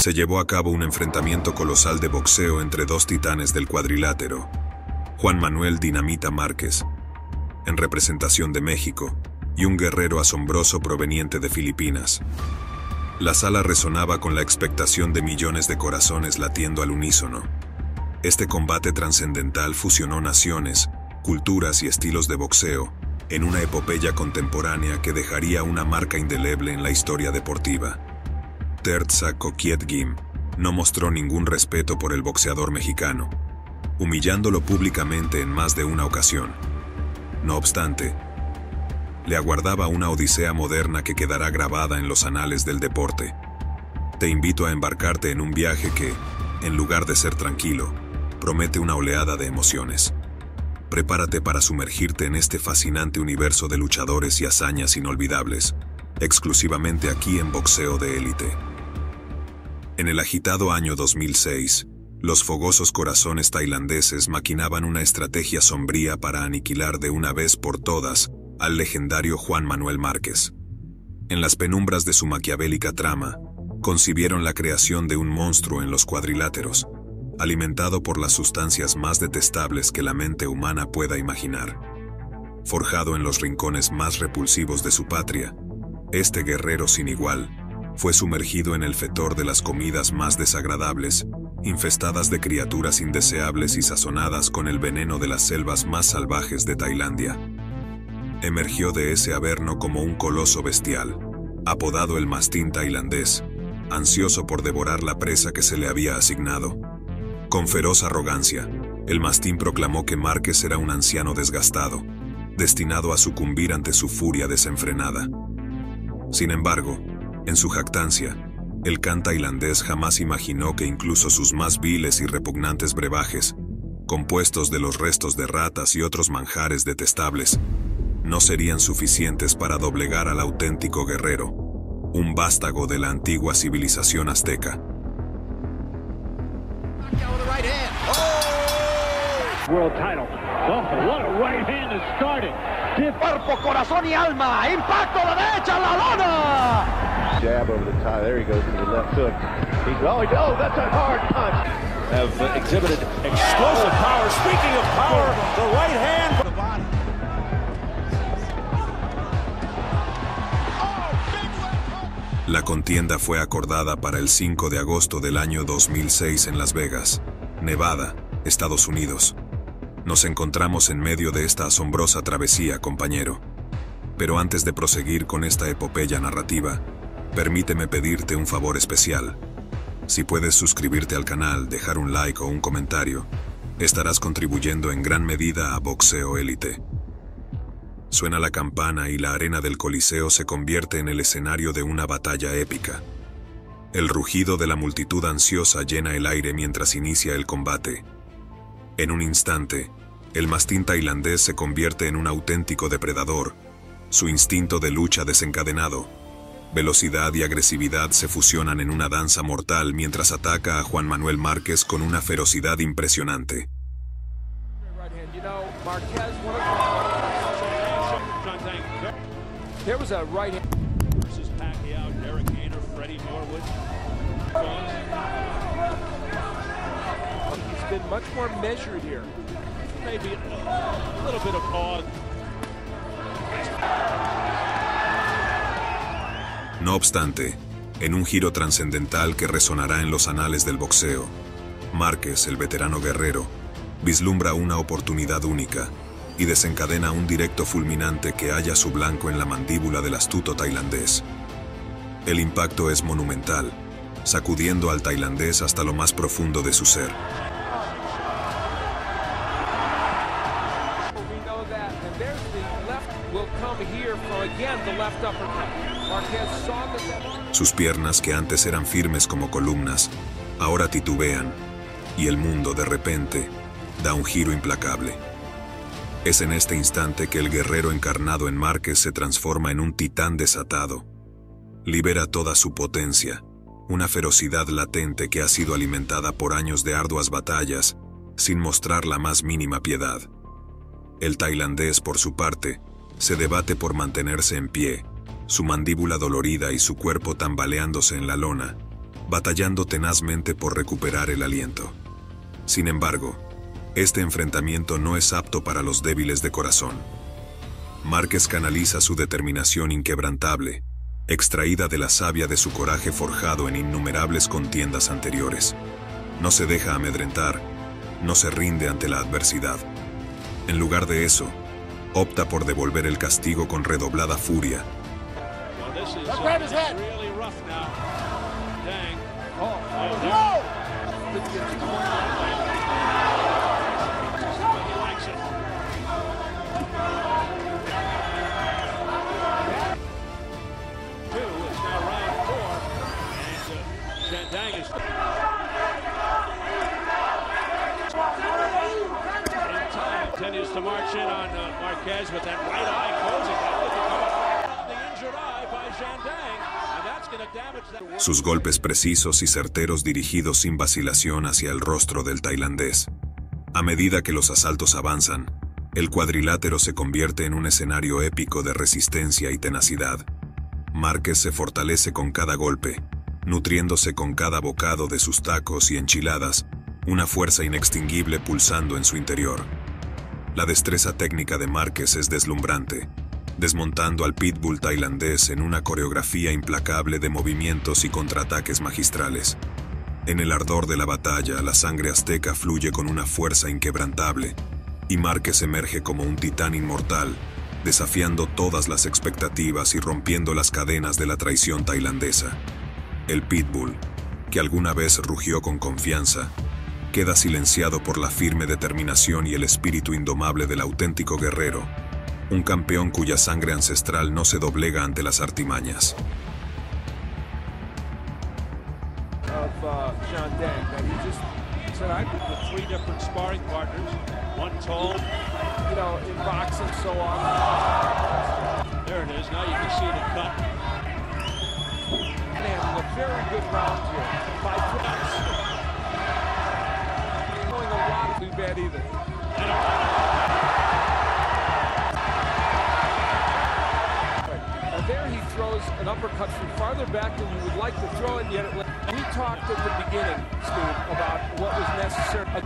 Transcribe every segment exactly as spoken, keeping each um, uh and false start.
Se llevó a cabo un enfrentamiento colosal de boxeo entre dos titanes del cuadrilátero, Juan Manuel Dinamita Márquez, en representación de México, y un guerrero asombroso proveniente de Filipinas. La sala resonaba con la expectación de millones de corazones latiendo al unísono. Este combate trascendental fusionó naciones, culturas y estilos de boxeo en una epopeya contemporánea que dejaría una marca indeleble en la historia deportiva. Tertsa Coquiet Gim no mostró ningún respeto por el boxeador mexicano, humillándolo públicamente en más de una ocasión. No obstante, le aguardaba una odisea moderna que quedará grabada en los anales del deporte. Te invito a embarcarte en un viaje que, en lugar de ser tranquilo, promete una oleada de emociones. Prepárate para sumergirte en este fascinante universo de luchadores y hazañas inolvidables, exclusivamente aquí en Boxeo de Élite. En el agitado año dos mil seis, los fogosos corazones tailandeses maquinaban una estrategia sombría para aniquilar de una vez por todas al legendario Juan Manuel Márquez. En las penumbras de su maquiavélica trama, concibieron la creación de un monstruo en los cuadriláteros, alimentado por las sustancias más detestables que la mente humana pueda imaginar. Forjado en los rincones más repulsivos de su patria, este guerrero sin igual fue sumergido en el fetor de las comidas más desagradables, infestadas de criaturas indeseables y sazonadas con el veneno de las selvas más salvajes de Tailandia. Emergió de ese averno como un coloso bestial, apodado el mastín tailandés, ansioso por devorar la presa que se le había asignado. Con feroz arrogancia, el mastín proclamó que Márquez era un anciano desgastado, destinado a sucumbir ante su furia desenfrenada. Sin embargo, en su jactancia, el can tailandés jamás imaginó que incluso sus más viles y repugnantes brebajes, compuestos de los restos de ratas y otros manjares detestables, no serían suficientes para doblegar al auténtico guerrero, un vástago de la antigua civilización azteca. World title. Oh, what a right hand to start it. De cuerpo, corazón y alma. Impacto a la derecha, la lona. Jab over the tie. There he goes to the left hook. He's oh, he, oh, that's a hard punch. Have uh, exhibited explosive power. Speaking of power, the right hand for the body. La contienda fue acordada para el cinco de agosto del año dos mil seis en Las Vegas, Nevada, Estados Unidos. Nos encontramos en medio de esta asombrosa travesía, compañero. Pero antes de proseguir con esta epopeya narrativa, permíteme pedirte un favor especial. Si puedes suscribirte al canal, dejar un like o un comentario, estarás contribuyendo en gran medida a Boxeo Élite. Suena la campana y la arena del Coliseo se convierte en el escenario de una batalla épica. El rugido de la multitud ansiosa llena el aire mientras inicia el combate. En un instante, el mastín tailandés se convierte en un auténtico depredador, su instinto de lucha desencadenado. Velocidad y agresividad se fusionan en una danza mortal mientras ataca a Juan Manuel Márquez con una ferocidad impresionante. There was a right hand versus Pacquiao, Derek Gainer, Freddie Norwood. He's been much more measured here. Maybe a little bit of pause. No obstante, en un giro trascendental que resonará en los anales del boxeo, Márquez, el veterano guerrero, vislumbra una oportunidad única y desencadena un directo fulminante que halla su blanco en la mandíbula del astuto tailandés. El impacto es monumental, sacudiendo al tailandés hasta lo más profundo de su ser. Sus piernas, que antes eran firmes como columnas, ahora titubean, y el mundo, de repente, da un giro implacable. Es en este instante que el guerrero encarnado en Márquez se transforma en un titán desatado. Libera toda su potencia, una ferocidad latente que ha sido alimentada por años de arduas batallas, sin mostrar la más mínima piedad. El tailandés, por su parte, se debate por mantenerse en pie, su mandíbula dolorida y su cuerpo tambaleándose en la lona, batallando tenazmente por recuperar el aliento. Sin embargo, este enfrentamiento no es apto para los débiles de corazón. Márquez canaliza su determinación inquebrantable, extraída de la savia de su coraje forjado en innumerables contiendas anteriores. No se deja amedrentar, no se rinde ante la adversidad. En lugar de eso, opta por devolver el castigo con redoblada furia. Continues to march in on uh, Marquez with that right eye closing. That the injured eye by Zhang, and that's going to damage that. Sus golpes precisos y certeros dirigidos sin vacilación hacia el rostro del tailandés. A medida que los asaltos avanzan, el cuadrilátero se convierte en un escenario épico de resistencia y tenacidad. Márquez se fortalece con cada golpe, nutriéndose con cada bocado de sus tacos y enchiladas, una fuerza inextinguible pulsando en su interior. La destreza técnica de Márquez es deslumbrante, desmontando al pitbull tailandés en una coreografía implacable de movimientos y contraataques magistrales. En el ardor de la batalla, la sangre azteca fluye con una fuerza inquebrantable, y Márquez emerge como un titán inmortal, desafiando todas las expectativas y rompiendo las cadenas de la traición tailandesa. El pitbull, que alguna vez rugió con confianza, queda silenciado por la firme determinación y el espíritu indomable del auténtico guerrero, un campeón cuya sangre ancestral no se doblega ante las artimañas. Of uh, Zhang that he just said I put the three different sparring partners, one tall, you know, in boxing so often. There it is. Now you can see the cut. And having a very good round here. Five points. Going a lot too bad either. And there he throws an uppercut from farther back than you would like to throw it, yet it went. We talked at the beginning, Steve, about what was necessary.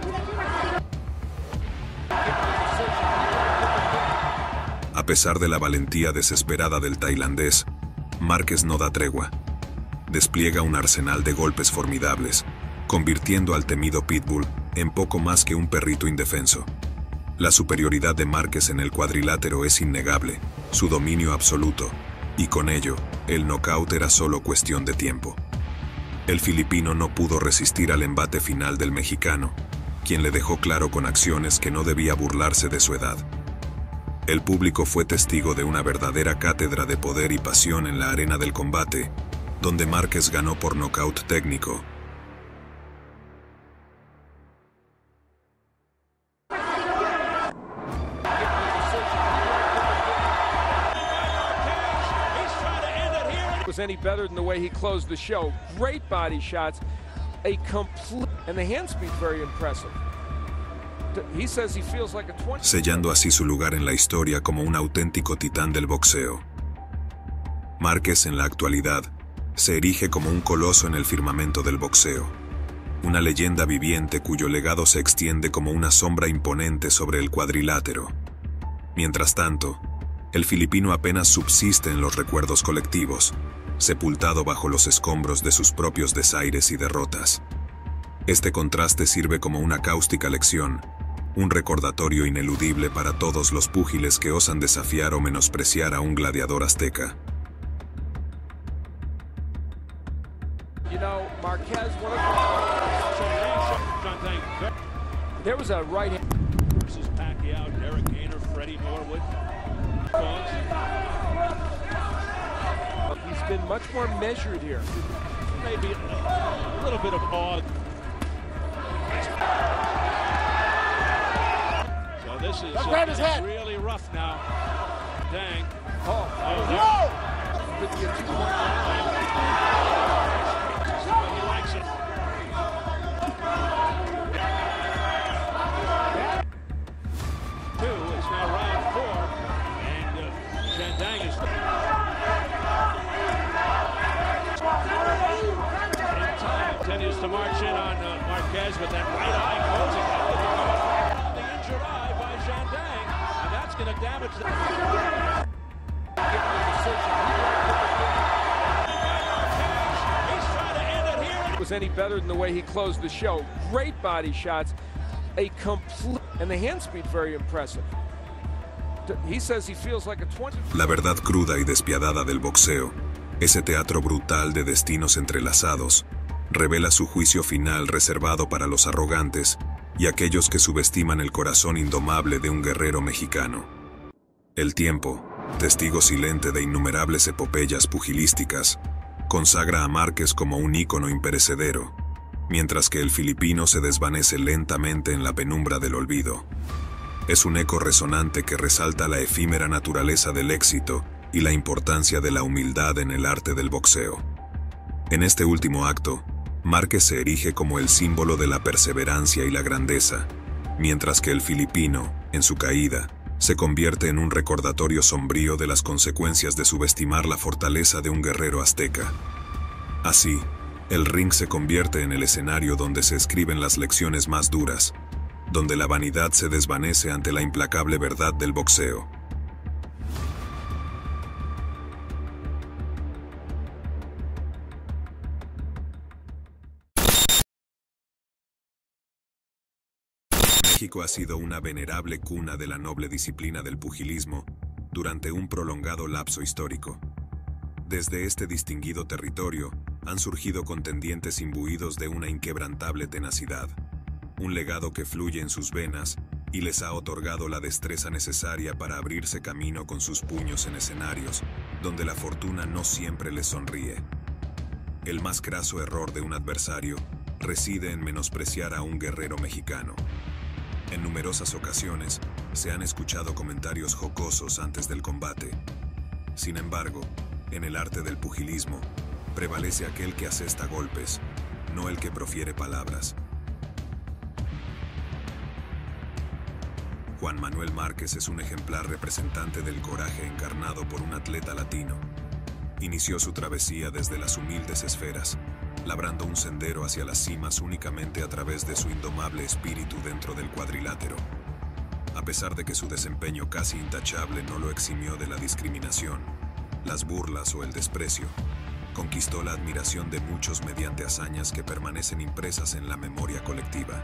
A pesar de la valentía desesperada del tailandés, Márquez no da tregua. Despliega un arsenal de golpes formidables, convirtiendo al temido pitbull en poco más que un perrito indefenso. La superioridad de Márquez en el cuadrilátero es innegable, su dominio absoluto, y con ello, el nocaut era solo cuestión de tiempo. El filipino no pudo resistir al embate final del mexicano, quien le dejó claro con acciones que no debía burlarse de su edad. El público fue testigo de una verdadera cátedra de poder y pasión en la arena del combate, donde Márquez ganó por nocaut técnico. Was any better than the way he closed the show. Great body shots, a complete, and the hand speed very impressive. He says he feels like a twenty. Sellando así su lugar en la historia como un auténtico titán del boxeo. Márquez en la actualidad se erige como un coloso en el firmamento del boxeo, una leyenda viviente cuyo legado se extiende como una sombra imponente sobre el cuadrilátero. Mientras tanto, el filipino apenas subsiste en los recuerdos colectivos, sepultado bajo los escombros de sus propios desaires y derrotas. Este contraste sirve como una cáustica lección, un recordatorio ineludible para todos los púgiles que osan desafiar o menospreciar a un gladiador azteca. You know, Marquez, one of the... There was a right hand versus Pacquiao, Derek Gainer, Freddie Norwood. He's been much more measured here. Maybe a little bit of awe. So this is uh, really rough now. Dang. Oh, oh no! Could be a two-point He likes it. Two, it's now round four. And uh, Zhang is... to march in on uh, Marquez with that right eye closing. That the injured eye by Shandang, and that's going to damage the... Given the decision, he's trying to end it here. Was any better than the way he closed the show. Great body shots, a complete, and the hand speed very impressive. He says he feels like a twenty. La verdad cruda y despiadada del boxeo, ese teatro brutal de destinos entrelazados, revela su juicio final reservado para los arrogantes y aquellos que subestiman el corazón indomable de un guerrero mexicano. El tiempo, testigo silente de innumerables epopeyas pugilísticas, consagra a Márquez como un ícono imperecedero, mientras que el filipino se desvanece lentamente en la penumbra del olvido. Es un eco resonante que resalta la efímera naturaleza del éxito y la importancia de la humildad en el arte del boxeo. En este último acto, Márquez se erige como el símbolo de la perseverancia y la grandeza, mientras que el filipino, en su caída, se convierte en un recordatorio sombrío de las consecuencias de subestimar la fortaleza de un guerrero azteca. Así, el ring se convierte en el escenario donde se escriben las lecciones más duras, donde la vanidad se desvanece ante la implacable verdad del boxeo. México ha sido una venerable cuna de la noble disciplina del pugilismo durante un prolongado lapso histórico. Desde este distinguido territorio han surgido contendientes imbuidos de una inquebrantable tenacidad, un legado que fluye en sus venas y les ha otorgado la destreza necesaria para abrirse camino con sus puños en escenarios donde la fortuna no siempre les sonríe. El más craso error de un adversario reside en menospreciar a un guerrero mexicano. En numerosas ocasiones se han escuchado comentarios jocosos antes del combate. Sin embargo, en el arte del pugilismo, prevalece aquel que asesta golpes, no el que profiere palabras. Juan Manuel Márquez es un ejemplar representante del coraje encarnado por un atleta latino. Inició su travesía desde las humildes esferas, labrando un sendero hacia las cimas únicamente a través de su indomable espíritu dentro del cuadrilátero. A pesar de que su desempeño casi intachable no lo eximió de la discriminación, las burlas o el desprecio, conquistó la admiración de muchos mediante hazañas que permanecen impresas en la memoria colectiva.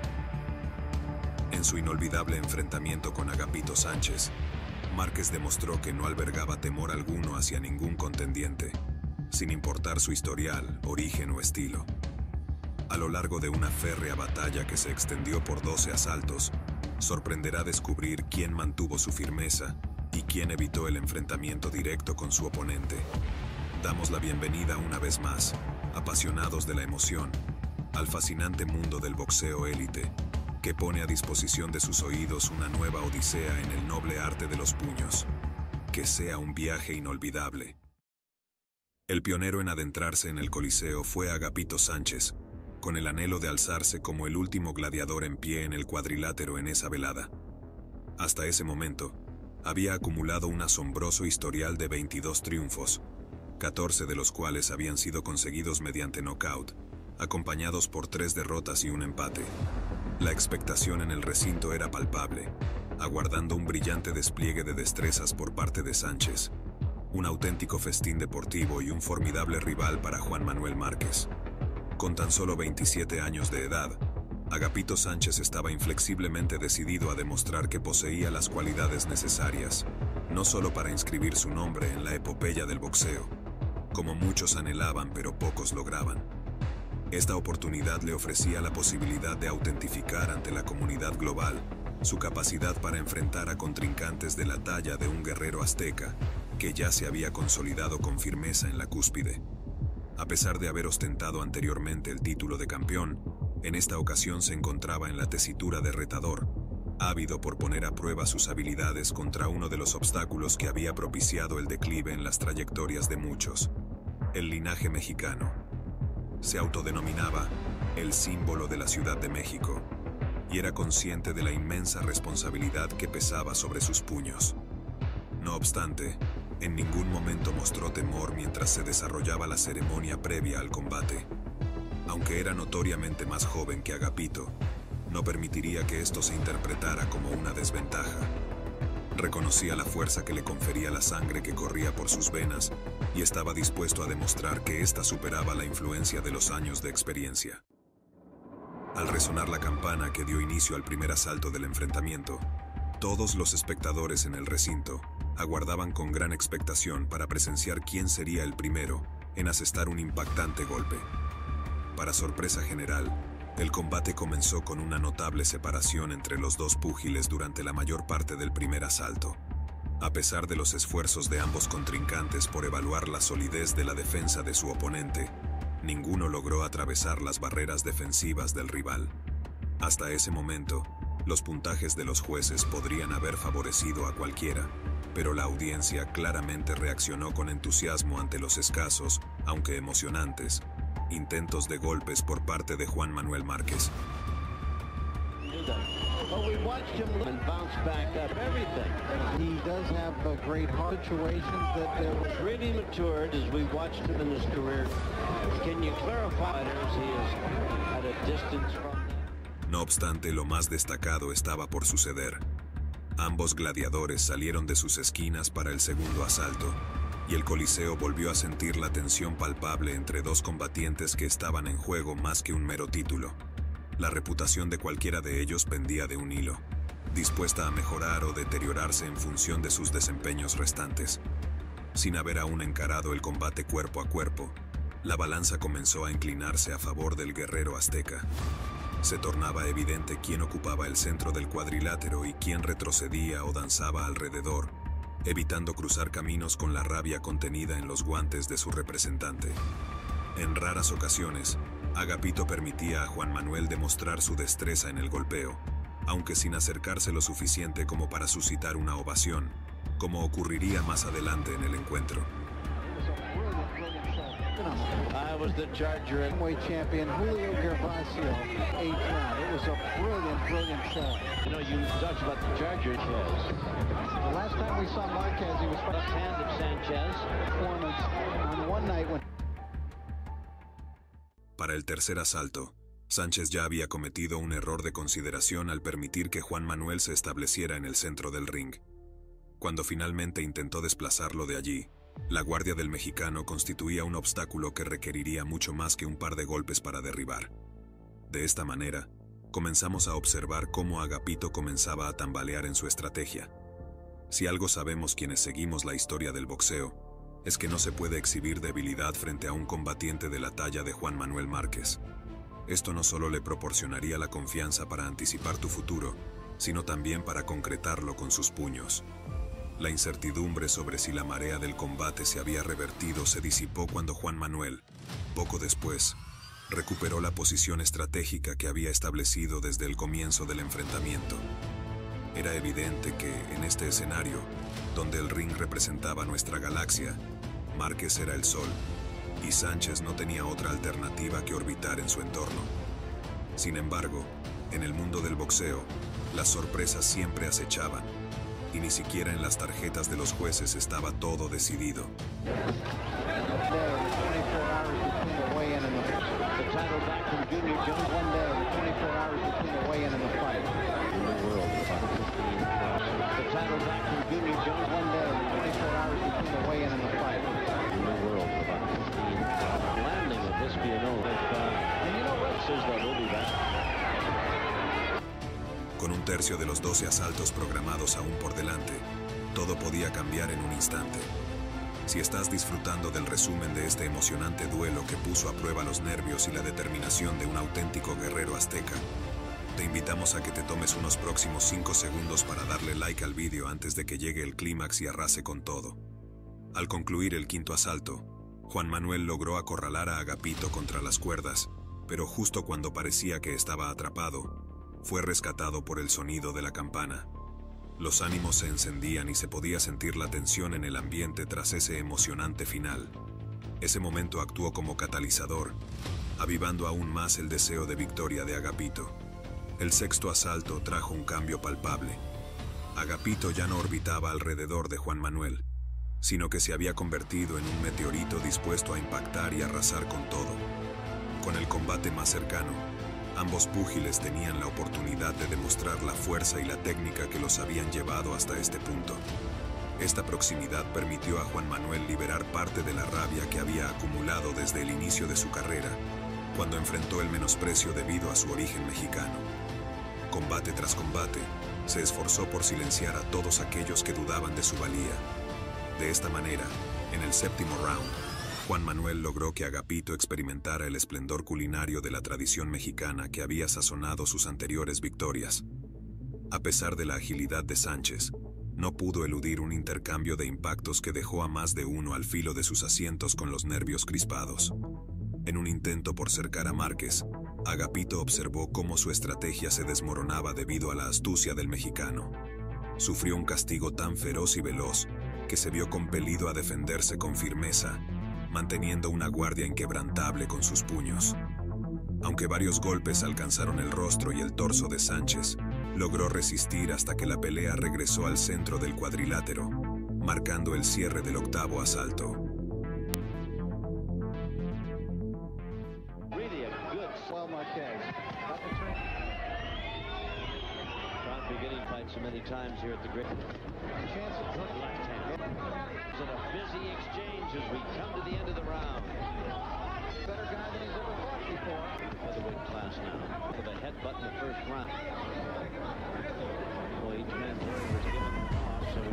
En su inolvidable enfrentamiento con Agapito Sánchez, Márquez demostró que no albergaba temor alguno hacia ningún contendiente, sin importar su historial, origen o estilo. A lo largo de una férrea batalla que se extendió por doce asaltos, sorprenderá descubrir quién mantuvo su firmeza y quién evitó el enfrentamiento directo con su oponente. Damos la bienvenida una vez más, apasionados de la emoción, al fascinante mundo del boxeo élite, que pone a disposición de sus oídos una nueva odisea en el noble arte de los puños. Que sea un viaje inolvidable. El pionero en adentrarse en el Coliseo fue Agapito Sánchez, con el anhelo de alzarse como el último gladiador en pie en el cuadrilátero en esa velada. Hasta ese momento, había acumulado un asombroso historial de veintidós triunfos, catorce de los cuales habían sido conseguidos mediante knockout, acompañados por tres derrotas y un empate. La expectación en el recinto era palpable, aguardando un brillante despliegue de destrezas por parte de Sánchez, un auténtico festín deportivo y un formidable rival para Juan Manuel Márquez. Con tan solo veintisiete años de edad, Agapito Sánchez estaba inflexiblemente decidido a demostrar que poseía las cualidades necesarias, no solo para inscribir su nombre en la epopeya del boxeo, como muchos anhelaban pero pocos lograban. Esta oportunidad le ofrecía la posibilidad de autentificar ante la comunidad global su capacidad para enfrentar a contrincantes de la talla de un guerrero azteca que ya se había consolidado con firmeza en la cúspide. A pesar de haber ostentado anteriormente el título de campeón, en esta ocasión se encontraba en la tesitura de retador, ávido por poner a prueba sus habilidades contra uno de los obstáculos que había propiciado el declive en las trayectorias de muchos, el linaje mexicano. Se autodenominaba el símbolo de la Ciudad de México y era consciente de la inmensa responsabilidad que pesaba sobre sus puños. No obstante, en ningún momento mostró temor mientras se desarrollaba la ceremonia previa al combate. Aunque era notoriamente más joven que Agapito, no permitiría que esto se interpretara como una desventaja. Reconocía la fuerza que le confería la sangre que corría por sus venas y estaba dispuesto a demostrar que ésta superaba la influencia de los años de experiencia. Al resonar la campana que dio inicio al primer asalto del enfrentamiento, todos los espectadores en el recinto aguardaban con gran expectación para presenciar quién sería el primero en asestar un impactante golpe. Para sorpresa general, el combate comenzó con una notable separación entre los dos púgiles durante la mayor parte del primer asalto. A pesar de los esfuerzos de ambos contrincantes por evaluar la solidez de la defensa de su oponente, ninguno logró atravesar las barreras defensivas del rival. Hasta ese momento, los puntajes de los jueces podrían haber favorecido a cualquiera, pero la audiencia claramente reaccionó con entusiasmo ante los escasos, aunque emocionantes, intentos de golpes por parte de Juan Manuel Márquez. But we watched him and bounce back up everything. He does have a great heart situations that uh, was really matured as we watched him in his career. Can you clarify as he is at a distance from them? No obstante, lo más destacado estaba por suceder. Ambos gladiadores salieron de sus esquinas para el segundo asalto, y el Coliseo volvió a sentir la tensión palpable entre dos combatientes que estaban en juego más que un mero título. La reputación de cualquiera de ellos pendía de un hilo, dispuesta a mejorar o deteriorarse en función de sus desempeños restantes. Sin haber aún encarado el combate cuerpo a cuerpo, la balanza comenzó a inclinarse a favor del guerrero azteca. Se tornaba evidente quién ocupaba el centro del cuadrilátero y quién retrocedía o danzaba alrededor, evitando cruzar caminos con la rabia contenida en los guantes de su representante. En raras ocasiones, Agapito permitía a Juan Manuel demostrar su destreza en el golpeo, aunque sin acercarse lo suficiente como para suscitar una ovación, como ocurriría más adelante en el encuentro. I was the Charger heavyweight champion Julio Gervasio, eighth round. It was a brilliant, brilliant shot. You know, you talked about the Charger, Chez. The last time we saw Marquez, he was left hand of Sanchez. Performance on one night when... Para el tercer asalto, Sánchez ya había cometido un error de consideración al permitir que Juan Manuel se estableciera en el centro del ring. Cuando finalmente intentó desplazarlo de allí, la guardia del mexicano constituía un obstáculo que requeriría mucho más que un par de golpes para derribar. De esta manera, comenzamos a observar cómo Agapito comenzaba a tambalear en su estrategia. Si algo sabemos quienes seguimos la historia del boxeo, es que no se puede exhibir debilidad frente a un combatiente de la talla de Juan Manuel Márquez. Esto no solo le proporcionaría la confianza para anticipar tu futuro, sino también para concretarlo con sus puños. La incertidumbre sobre si la marea del combate se había revertido se disipó cuando Juan Manuel, poco después, recuperó la posición estratégica que había establecido desde el comienzo del enfrentamiento. Era evidente que, en este escenario, donde el ring representaba nuestra galaxia, Márquez era el sol, y Sánchez no tenía otra alternativa que orbitar en su entorno. Sin embargo, en el mundo del boxeo, las sorpresas siempre acechaban, y ni siquiera en las tarjetas de los jueces estaba todo decidido. Con un tercio de los doce asaltos programados aún por delante, todo podía cambiar en un instante. Si estás disfrutando del resumen de este emocionante duelo que puso a prueba los nervios y la determinación de un auténtico guerrero azteca, te invitamos a que te tomes unos próximos cinco segundos para darle like al vídeo antes de que llegue el clímax y arrase con todo. Al concluir el quinto asalto, Juan Manuel logró acorralar a Agapito contra las cuerdas, pero justo cuando parecía que estaba atrapado, fue rescatado por el sonido de la campana. Los ánimos se encendían y se podía sentir la tensión en el ambiente tras ese emocionante final. Ese momento actuó como catalizador, avivando aún más el deseo de victoria de Agapito. El sexto asalto trajo un cambio palpable. Agapito ya no orbitaba alrededor de Juan Manuel, sino que se había convertido en un meteorito dispuesto a impactar y arrasar con todo. Con el combate más cercano, ambos púgiles tenían la oportunidad de demostrar la fuerza y la técnica que los habían llevado hasta este punto. Esta proximidad permitió a Juan Manuel liberar parte de la rabia que había acumulado desde el inicio de su carrera, cuando enfrentó el menosprecio debido a su origen mexicano. Combate tras combate, se esforzó por silenciar a todos aquellos que dudaban de su valía. De esta manera, en el séptimo round, Juan Manuel logró que Agapito experimentara el esplendor culinario de la tradición mexicana que había sazonado sus anteriores victorias. A pesar de la agilidad de Sánchez, no pudo eludir un intercambio de impactos que dejó a más de uno al filo de sus asientos con los nervios crispados. En un intento por cercar a Márquez, Agapito observó cómo su estrategia se desmoronaba debido a la astucia del mexicano. Sufrió un castigo tan feroz y veloz que se vio compelido a defenderse con firmeza, manteniendo una guardia inquebrantable con sus puños. Aunque varios golpes alcanzaron el rostro y el torso de Sánchez, logró resistir hasta que la pelea regresó al centro del cuadrilátero, marcando el cierre del octavo asalto. Really a good swell Marquez. Trying beginning fight so many times here at the Great. Chance of good left hand. It's in a busy exchange as we come to the end of the round. Better guy than he's ever fought before. Featherweight class now. With a headbutt in the first round. Well, each man was given off, so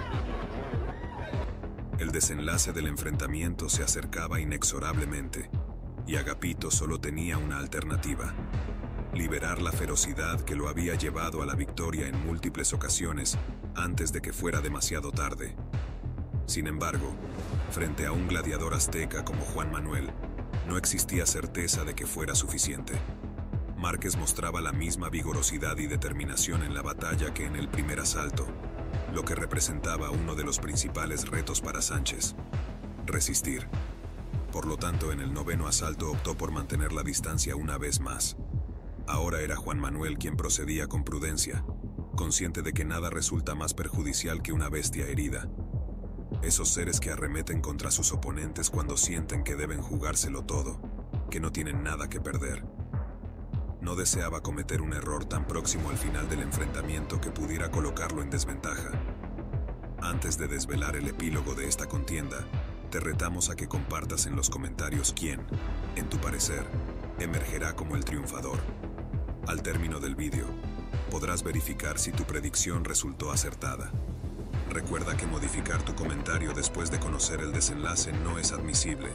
it's El desenlace del enfrentamiento se acercaba inexorablemente, y Agapito solo tenía una alternativa: liberar la ferocidad que lo había llevado a la victoria en múltiples ocasiones antes de que fuera demasiado tarde. Sin embargo, frente a un gladiador azteca como Juan Manuel, no existía certeza de que fuera suficiente. Márquez mostraba la misma vigorosidad y determinación en la batalla que en el primer asalto, lo que representaba uno de los principales retos para Sánchez: resistir. Por lo tanto, en el noveno asalto optó por mantener la distancia una vez más. Ahora era Juan Manuel quien procedía con prudencia, consciente de que nada resulta más perjudicial que una bestia herida. Esos seres que arremeten contra sus oponentes cuando sienten que deben jugárselo todo, que no tienen nada que perder. No deseaba cometer un error tan próximo al final del enfrentamiento que pudiera colocarlo en desventaja. Antes de desvelar el epílogo de esta contienda, te retamos a que compartas en los comentarios quién, en tu parecer, emergerá como el triunfador. Al término del vídeo, podrás verificar si tu predicción resultó acertada. Recuerda que modificar tu comentario después de conocer el desenlace no es admisible.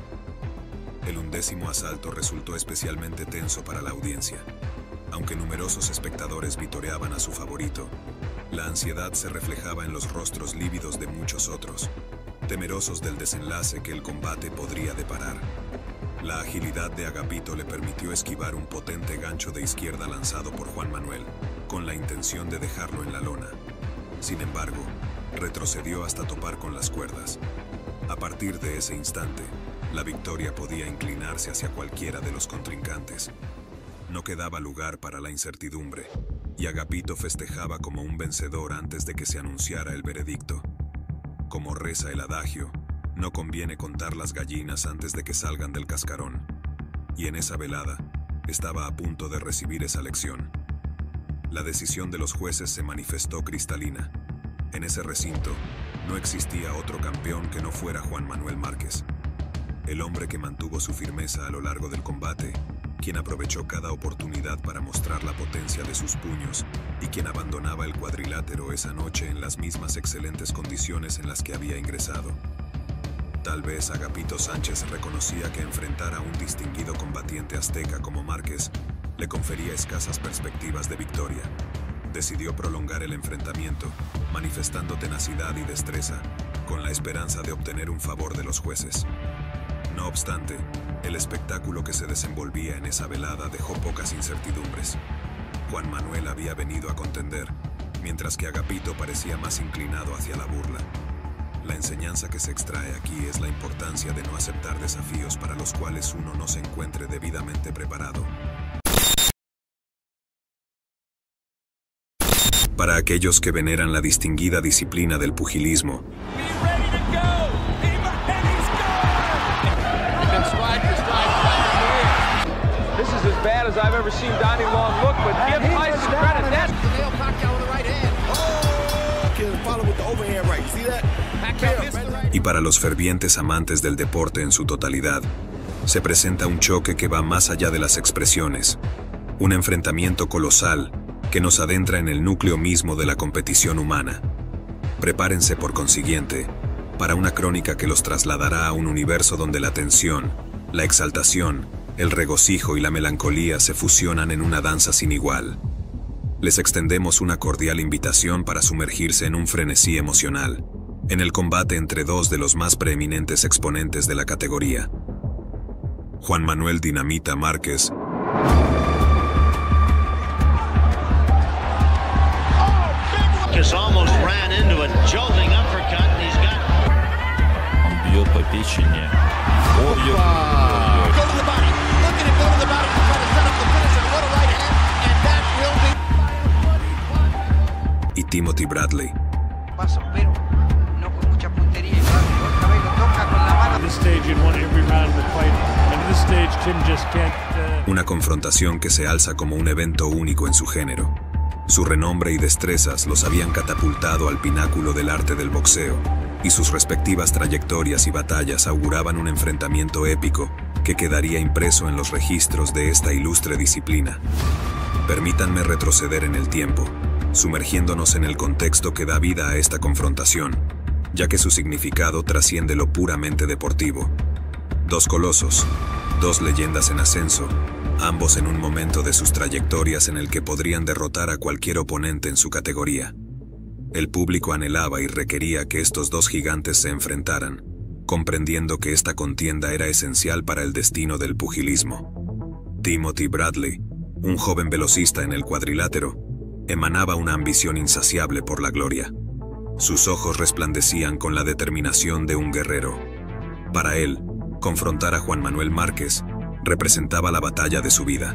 El undécimo asalto resultó especialmente tenso para la audiencia. Aunque numerosos espectadores vitoreaban a su favorito, la ansiedad se reflejaba en los rostros lívidos de muchos otros, temerosos del desenlace que el combate podría deparar. La agilidad de Agapito le permitió esquivar un potente gancho de izquierda lanzado por Juan Manuel, con la intención de dejarlo en la lona. Sin embargo, retrocedió hasta topar con las cuerdas. A partir de ese instante, la victoria podía inclinarse hacia cualquiera de los contrincantes. No quedaba lugar para la incertidumbre, y Agapito festejaba como un vencedor antes de que se anunciara el veredicto. Como reza el adagio, no conviene contar las gallinas antes de que salgan del cascarón. Y en esa velada, estaba a punto de recibir esa lección. La decisión de los jueces se manifestó cristalina. En ese recinto, no existía otro campeón que no fuera Juan Manuel Márquez. El hombre que mantuvo su firmeza a lo largo del combate, quien aprovechó cada oportunidad para mostrar la potencia de sus puños y quien abandonaba el cuadrilátero esa noche en las mismas excelentes condiciones en las que había ingresado. Tal vez Agapito Sánchez reconocía que enfrentar a un distinguido combatiente azteca como Márquez le confería escasas perspectivas de victoria. Decidió prolongar el enfrentamiento, manifestando tenacidad y destreza, con la esperanza de obtener un favor de los jueces. No obstante, el espectáculo que se desenvolvía en esa velada dejó pocas incertidumbres. Juan Manuel había venido a contender, mientras que Agapito parecía más inclinado hacia la burla. La enseñanza que se extrae aquí es la importancia de no aceptar desafíos para los cuales uno no se encuentre debidamente preparado. Para aquellos que veneran la distinguida disciplina del pugilismo, ever seen Donnie Long look, but give Tyson credit. That's Nail Pacquiao with the right hand. Oh! Can follow with the overhand right. See that? Pacquiao missed the right. Y para los fervientes amantes del deporte en su totalidad, se presenta un choque que va más allá de las expresiones, un enfrentamiento colosal que nos adentra en el núcleo mismo de la competición humana. Prepárense, por consiguiente, para una crónica que los trasladará a un universo donde la tensión, la exaltación, el regocijo y la melancolía se fusionan en una danza sin igual. Les extendemos una cordial invitación para sumergirse en un frenesí emocional, en el combate entre dos de los más preeminentes exponentes de la categoría. Juan Manuel Dinamita Márquez almost ran into a jolting uppercut and he's got... Он бьет по печени. О, бьет. Go to the body. Look at it, go to the body. Try to set up the finisher. What a right hand. And that will be... y Timothy Bradley. Paso, pero no con mucha puntería. Y otra vez lo toca con la mano. At this stage, you'd want every round of the fight. And at this stage, Tim just can't... Uh... Una confrontación que se alza como un evento único en su género. Su renombre y destrezas los habían catapultado al pináculo del arte del boxeo, y sus respectivas trayectorias y batallas auguraban un enfrentamiento épico que quedaría impreso en los registros de esta ilustre disciplina. Permítanme retroceder en el tiempo, sumergiéndonos en el contexto que da vida a esta confrontación, ya que su significado trasciende lo puramente deportivo. Dos colosos, dos leyendas en ascenso, ambos en un momento de sus trayectorias en el que podrían derrotar a cualquier oponente en su categoría. El público anhelaba y requería que estos dos gigantes se enfrentaran, comprendiendo que esta contienda era esencial para el destino del pugilismo. Timothy Bradley, un joven velocista en el cuadrilátero, emanaba una ambición insaciable por la gloria. Sus ojos resplandecían con la determinación de un guerrero. Para él, confrontar a Juan Manuel Márquez representaba la batalla de su vida.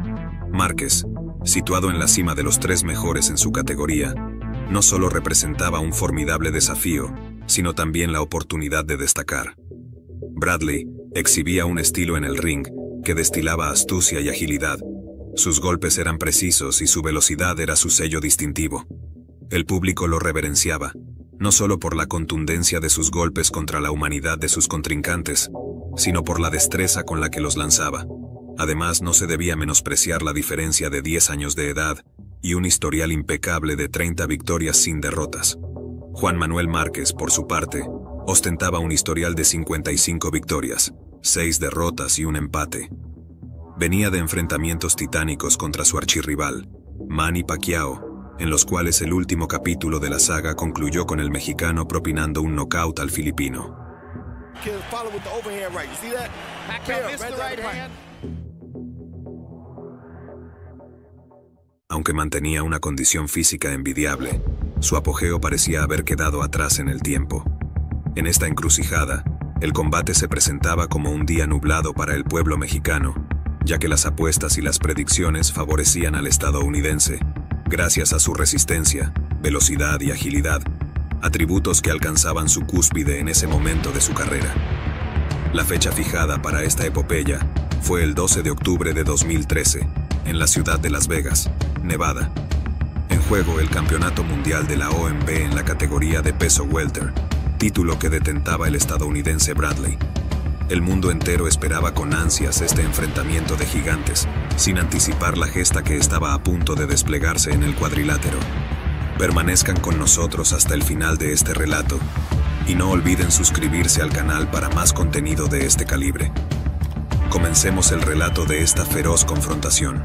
Márquez, situado en la cima de los tres mejores en su categoría, no solo representaba un formidable desafío, sino también la oportunidad de destacar. Bradley exhibía un estilo en el ring que destilaba astucia y agilidad. Sus golpes eran precisos y su velocidad era su sello distintivo. El público lo reverenciaba, no solo por la contundencia de sus golpes contra la humanidad de sus contrincantes, sino por la destreza con la que los lanzaba. Además, no se debía menospreciar la diferencia de diez años de edad y un historial impecable de treinta victorias sin derrotas. Juan Manuel Márquez, por su parte, ostentaba un historial de cincuenta y cinco victorias, seis derrotas y un empate. Venía de enfrentamientos titánicos contra su archirrival, Manny Pacquiao, en los cuales el último capítulo de la saga concluyó con el mexicano propinando un knockout al filipino. Aunque mantenía una condición física envidiable, su apogeo parecía haber quedado atrás en el tiempo. En esta encrucijada, el combate se presentaba como un día nublado para el pueblo mexicano, ya que las apuestas y las predicciones favorecían al estadounidense, gracias a su resistencia, velocidad y agilidad, atributos que alcanzaban su cúspide en ese momento de su carrera. La fecha fijada para esta epopeya fue el doce de octubre de dos mil trece, en la ciudad de Las Vegas, Nevada. En juego el campeonato mundial de la O M B en la categoría de peso welter, título que detentaba el estadounidense Bradley. El mundo entero esperaba con ansias este enfrentamiento de gigantes, sin anticipar la gesta que estaba a punto de desplegarse en el cuadrilátero. Permanezcan con nosotros hasta el final de este relato, y no olviden suscribirse al canal para más contenido de este calibre. Comencemos el relato de esta feroz confrontación.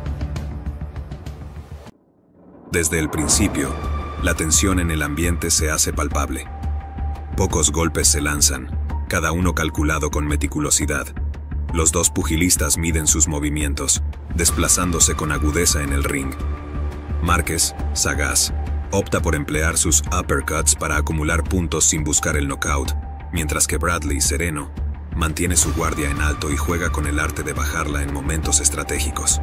Desde el principio, la tensión en el ambiente se hace palpable. Pocos golpes se lanzan, cada uno calculado con meticulosidad. Los dos pugilistas miden sus movimientos, desplazándose con agudeza en el ring. Márquez, sagaz, opta por emplear sus uppercuts para acumular puntos sin buscar el knockout, mientras que Bradley, sereno, mantiene su guardia en alto y juega con el arte de bajarla en momentos estratégicos.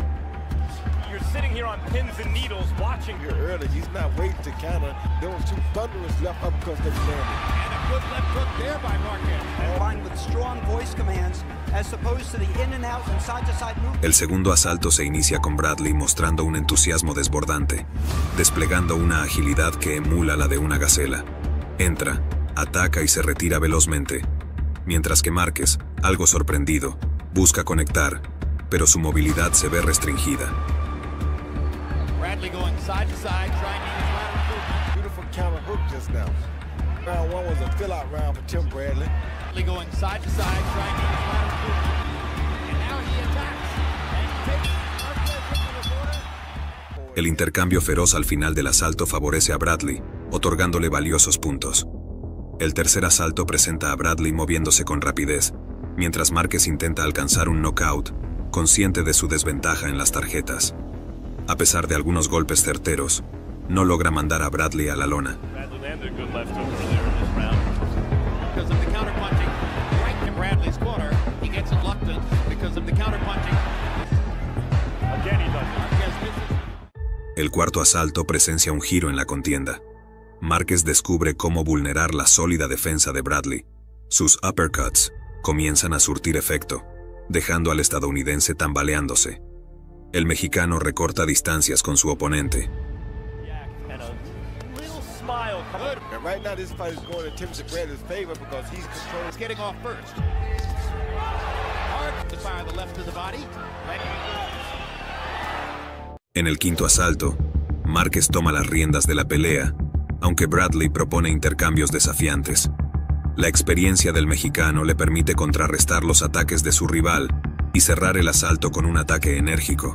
Pins and needles watching here early. He's not waiting to counter. Those two thunderous left uppercuts that he landed. And a good left hook there by Marquez. Combined with strong voice commands as El segundo asalto se inicia con Bradley mostrando un entusiasmo desbordante, desplegando una agilidad que emula la de una gacela. Entra, ataca y se retira velozmente, mientras que Márquez, algo sorprendido, busca conectar, pero su movilidad se ve restringida. Bradley going side to side, trying to use lateral movement. Beautiful counter hook just now. Round one was a fill-out round for Tim Bradley. Bradley going side to side, trying to use lateral movement. And now he attacks and takes Marquez into the border. El intercambio feroz al final del asalto favorece a Bradley, otorgándole valiosos puntos. El tercer asalto presenta a Bradley moviéndose con rapidez, mientras Márquez intenta alcanzar un knockout, consciente de su desventaja en las tarjetas. A pesar de algunos golpes certeros, no logra mandar a Bradley a la lona. El cuarto asalto presencia un giro en la contienda. Márquez descubre cómo vulnerar la sólida defensa de Bradley. Sus uppercuts comienzan a surtir efecto, dejando al estadounidense tambaleándose. El mexicano recorta distancias con su oponente. En el quinto asalto, Márquez toma las riendas de la pelea, aunque Bradley propone intercambios desafiantes. La experiencia del mexicano le permite contrarrestar los ataques de su rival y cerrar el asalto con un ataque enérgico.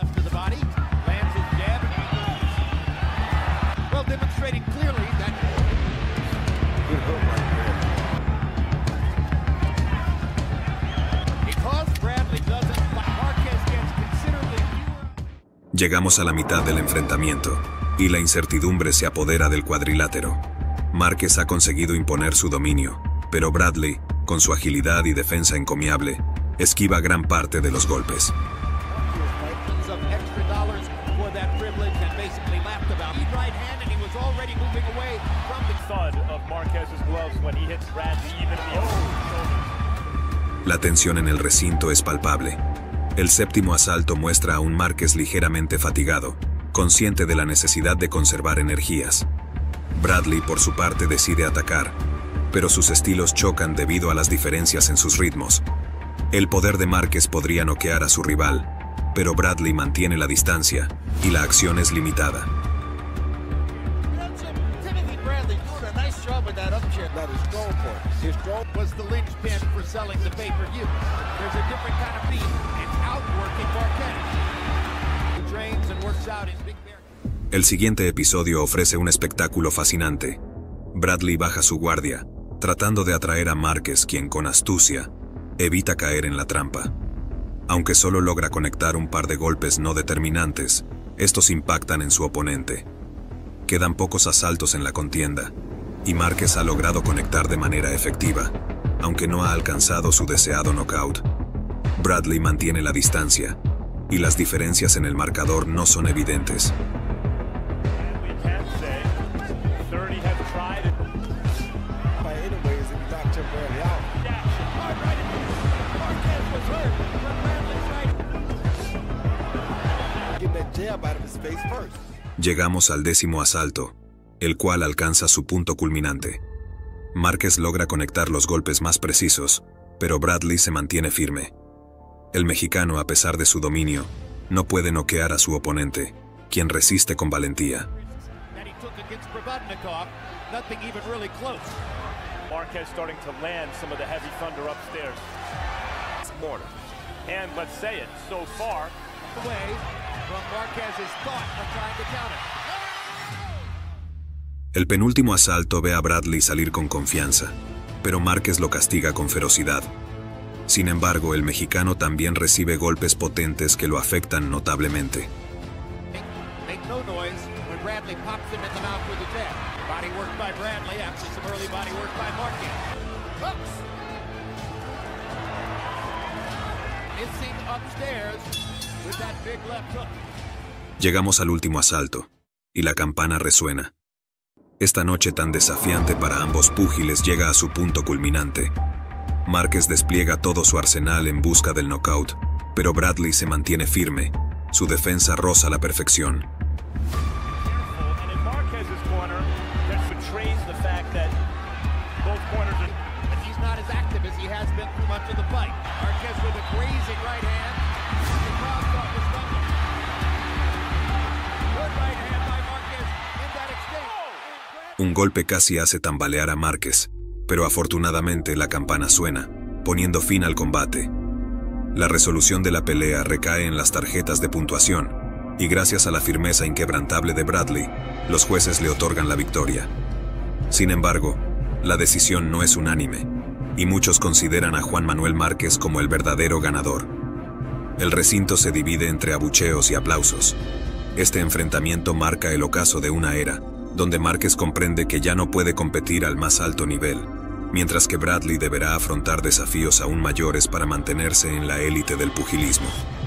Llegamos a la mitad del enfrentamiento, y la incertidumbre se apodera del cuadrilátero. Márquez ha conseguido imponer su dominio, pero Bradley, con su agilidad y defensa encomiable, esquiva gran parte de los golpes. La tensión en el recinto es palpable. El séptimo asalto muestra a un Márquez ligeramente fatigado, consciente de la necesidad de conservar energías. Bradley, por su parte, decide atacar, pero sus estilos chocan debido a las diferencias en sus ritmos. El poder de Márquez podría noquear a su rival, pero Bradley mantiene la distancia y la acción es limitada. El siguiente episodio ofrece un espectáculo fascinante. Bradley baja su guardia, tratando de atraer a Márquez, quien con astucia evita caer en la trampa. Aunque solo logra conectar un par de golpes no determinantes, estos impactan en su oponente. Quedan pocos asaltos en la contienda, y Márquez ha logrado conectar de manera efectiva, aunque no ha alcanzado su deseado knockout. Bradley mantiene la distancia, y las diferencias en el marcador no son evidentes. Llegamos al décimo asalto, el cual alcanza su punto culminante. Márquez logra conectar los golpes más precisos, pero Bradley se mantiene firme. El mexicano, a pesar de su dominio, no puede noquear a su oponente, quien resiste con valentía. Marquez starting to land some of the heavy thunder upstairs. And let's say it, so far, away from Marquez's thought of trying to counter. El penúltimo asalto ve a Bradley salir con confianza, pero Márquez lo castiga con ferocidad. Sin embargo, el mexicano también recibe golpes potentes que lo afectan notablemente. Make no noise when Bradley pops him in the mouth with a jab. Body work by Bradley after some early body work by Marquez. Hooks. Missing upstairs with that big left hook. Llegamos al último asalto, y la campana resuena. Esta noche tan desafiante para ambos púgiles llega a su punto culminante. Márquez despliega todo su arsenal en busca del knockout, pero Bradley se mantiene firme. Su defensa roza la perfección. Un golpe casi hace tambalear a Márquez, pero afortunadamente la campana suena, poniendo fin al combate. La resolución de la pelea recae en las tarjetas de puntuación, y gracias a la firmeza inquebrantable de Bradley, los jueces le otorgan la victoria. Sin embargo, la decisión no es unánime, y muchos consideran a Juan Manuel Márquez como el verdadero ganador. El recinto se divide entre abucheos y aplausos. Este enfrentamiento marca el ocaso de una era, donde Márquez comprende que ya no puede competir al más alto nivel, mientras que Bradley deberá afrontar desafíos aún mayores para mantenerse en la élite del pugilismo.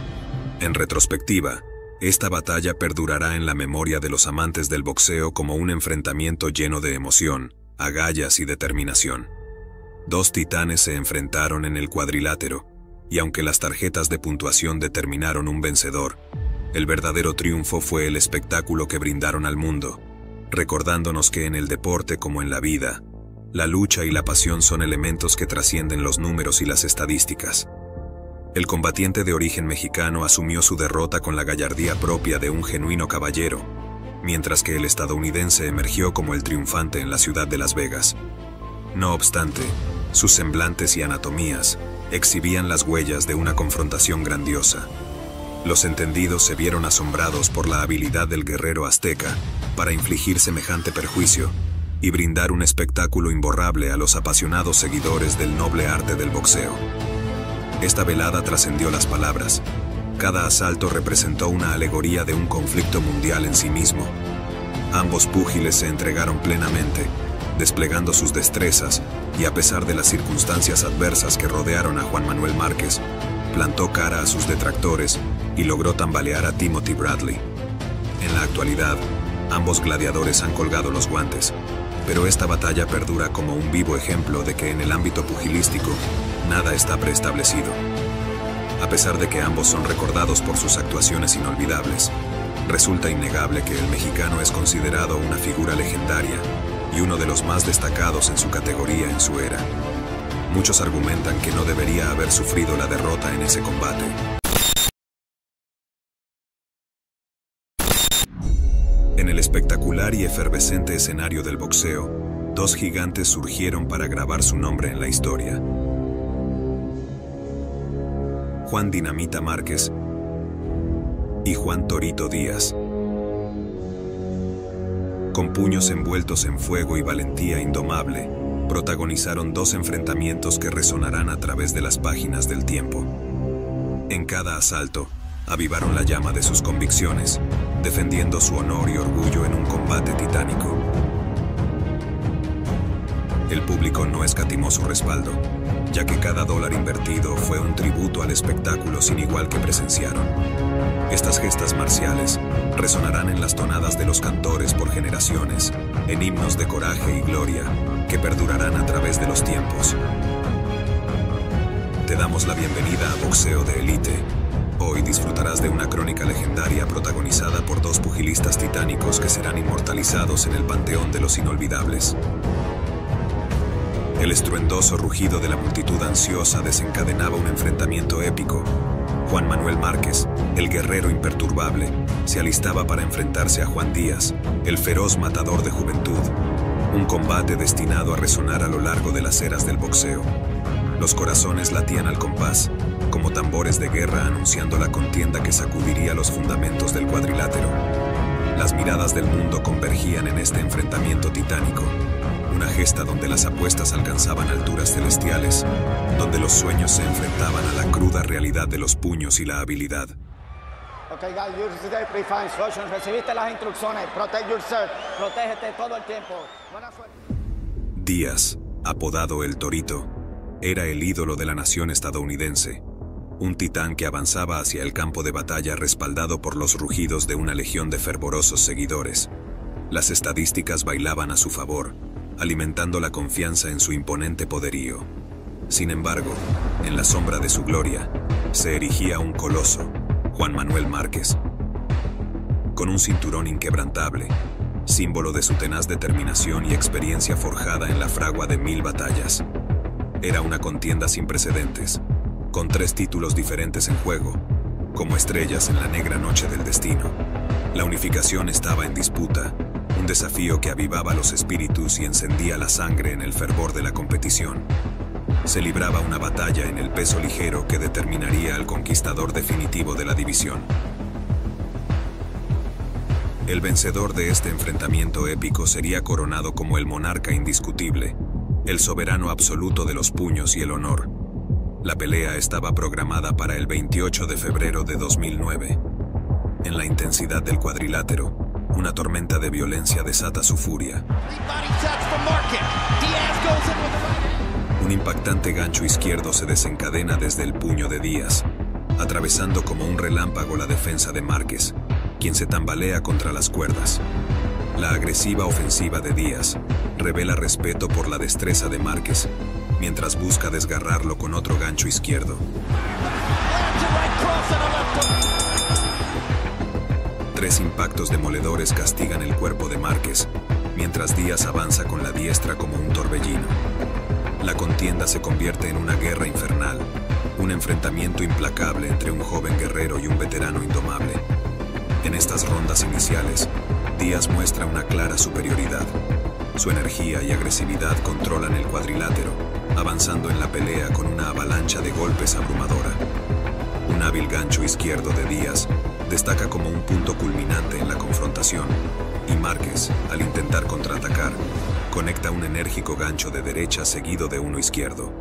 En retrospectiva, esta batalla perdurará en la memoria de los amantes del boxeo como un enfrentamiento lleno de emoción, agallas y determinación. Dos titanes se enfrentaron en el cuadrilátero, y aunque las tarjetas de puntuación determinaron un vencedor, el verdadero triunfo fue el espectáculo que brindaron al mundo, recordándonos que en el deporte como en la vida, la lucha y la pasión son elementos que trascienden los números y las estadísticas. El combatiente de origen mexicano asumió su derrota con la gallardía propia de un genuino caballero, mientras que el estadounidense emergió como el triunfante en la ciudad de Las Vegas. No obstante, sus semblantes y anatomías exhibían las huellas de una confrontación grandiosa. Los entendidos se vieron asombrados por la habilidad del guerrero azteca para infligir semejante perjuicio y brindar un espectáculo imborrable a los apasionados seguidores del noble arte del boxeo. Esta velada trascendió las palabras. Cada asalto representó una alegoría de un conflicto mundial en sí mismo. Ambos púgiles se entregaron plenamente, desplegando sus destrezas, y a pesar de las circunstancias adversas que rodearon a Juan Manuel Márquez, plantó cara a sus detractores y logró tambalear a Timothy Bradley. En la actualidad, ambos gladiadores han colgado los guantes, pero esta batalla perdura como un vivo ejemplo de que en el ámbito pugilístico nada está preestablecido. A pesar de que ambos son recordados por sus actuaciones inolvidables, resulta innegable que el mexicano es considerado una figura legendaria y uno de los más destacados en su categoría en su era. Muchos argumentan que no debería haber sufrido la derrota en ese combate. En el espectacular y efervescente escenario del boxeo, dos gigantes surgieron para grabar su nombre en la historia. Juan Dinamita Márquez y Juan Torito Díaz. Con puños envueltos en fuego y valentía indomable, protagonizaron dos enfrentamientos que resonarán a través de las páginas del tiempo. En cada asalto, avivaron la llama de sus convicciones, defendiendo su honor y orgullo en un combate titánico. El público no escatimó su respaldo, ya que cada dólar invertido fue un tributo al espectáculo sin igual que presenciaron. Estas gestas marciales resonarán en las tonadas de los cantores por generaciones, en himnos de coraje y gloria que perdurarán a través de los tiempos. Te damos la bienvenida a Boxeo de Elite. Hoy disfrutarás de una crónica legendaria protagonizada por dos pugilistas titánicos que serán inmortalizados en el panteón de los inolvidables. El estruendoso rugido de la multitud ansiosa desencadenaba un enfrentamiento épico. Juan Manuel Márquez, el guerrero imperturbable, se alistaba para enfrentarse a Juan Díaz, el feroz matador de juventud. Un combate destinado a resonar a lo largo de las eras del boxeo. Los corazones latían al compás, como tambores de guerra anunciando la contienda que sacudiría los fundamentos del cuadrilátero. Las miradas del mundo convergían en este enfrentamiento titánico, una gesta donde las apuestas alcanzaban alturas celestiales, donde los sueños se enfrentaban a la cruda realidad de los puños y la habilidad. Okay, guys, you received the pre-fight instructions. Recibiste las instrucciones. Protect yourself. Protégete todo el tiempo. Buena suerte. Díaz, apodado El Torito, era el ídolo de la nación estadounidense, un titán que avanzaba hacia el campo de batalla respaldado por los rugidos de una legión de fervorosos seguidores. Las estadísticas bailaban a su favor, alimentando la confianza en su imponente poderío. Sin embargo, en la sombra de su gloria, se erigía un coloso, Juan Manuel Márquez. Con un cinturón inquebrantable, símbolo de su tenaz determinación y experiencia forjada en la fragua de mil batallas. Era una contienda sin precedentes, con tres títulos diferentes en juego, como estrellas en la negra noche del destino. La unificación estaba en disputa, un desafío que avivaba los espíritus y encendía la sangre en el fervor de la competición. Se libraba una batalla en el peso ligero que determinaría al conquistador definitivo de la división. El vencedor de este enfrentamiento épico sería coronado como el monarca indiscutible, el soberano absoluto de los puños y el honor. La pelea estaba programada para el veintiocho de febrero de dos mil nueve. En la intensidad del cuadrilátero, una tormenta de violencia desata su furia. Un impactante gancho izquierdo se desencadena desde el puño de Díaz, atravesando como un relámpago la defensa de Márquez, quien se tambalea contra las cuerdas. La agresiva ofensiva de Díaz revela respeto por la destreza de Márquez, mientras busca desgarrarlo con otro gancho izquierdo. Tres impactos demoledores castigan el cuerpo de Márquez, mientras Díaz avanza con la diestra como un torbellino. La contienda se convierte en una guerra infernal, un enfrentamiento implacable entre un joven guerrero y un veterano indomable. En estas rondas iniciales, Díaz muestra una clara superioridad. Su energía y agresividad controlan el cuadrilátero, avanzando en la pelea con una avalancha de golpes abrumadora. Un hábil gancho izquierdo de Díaz destaca como un punto culminante en la confrontación, y Márquez, al intentar contraatacar, conecta un enérgico gancho de derecha seguido de uno izquierdo.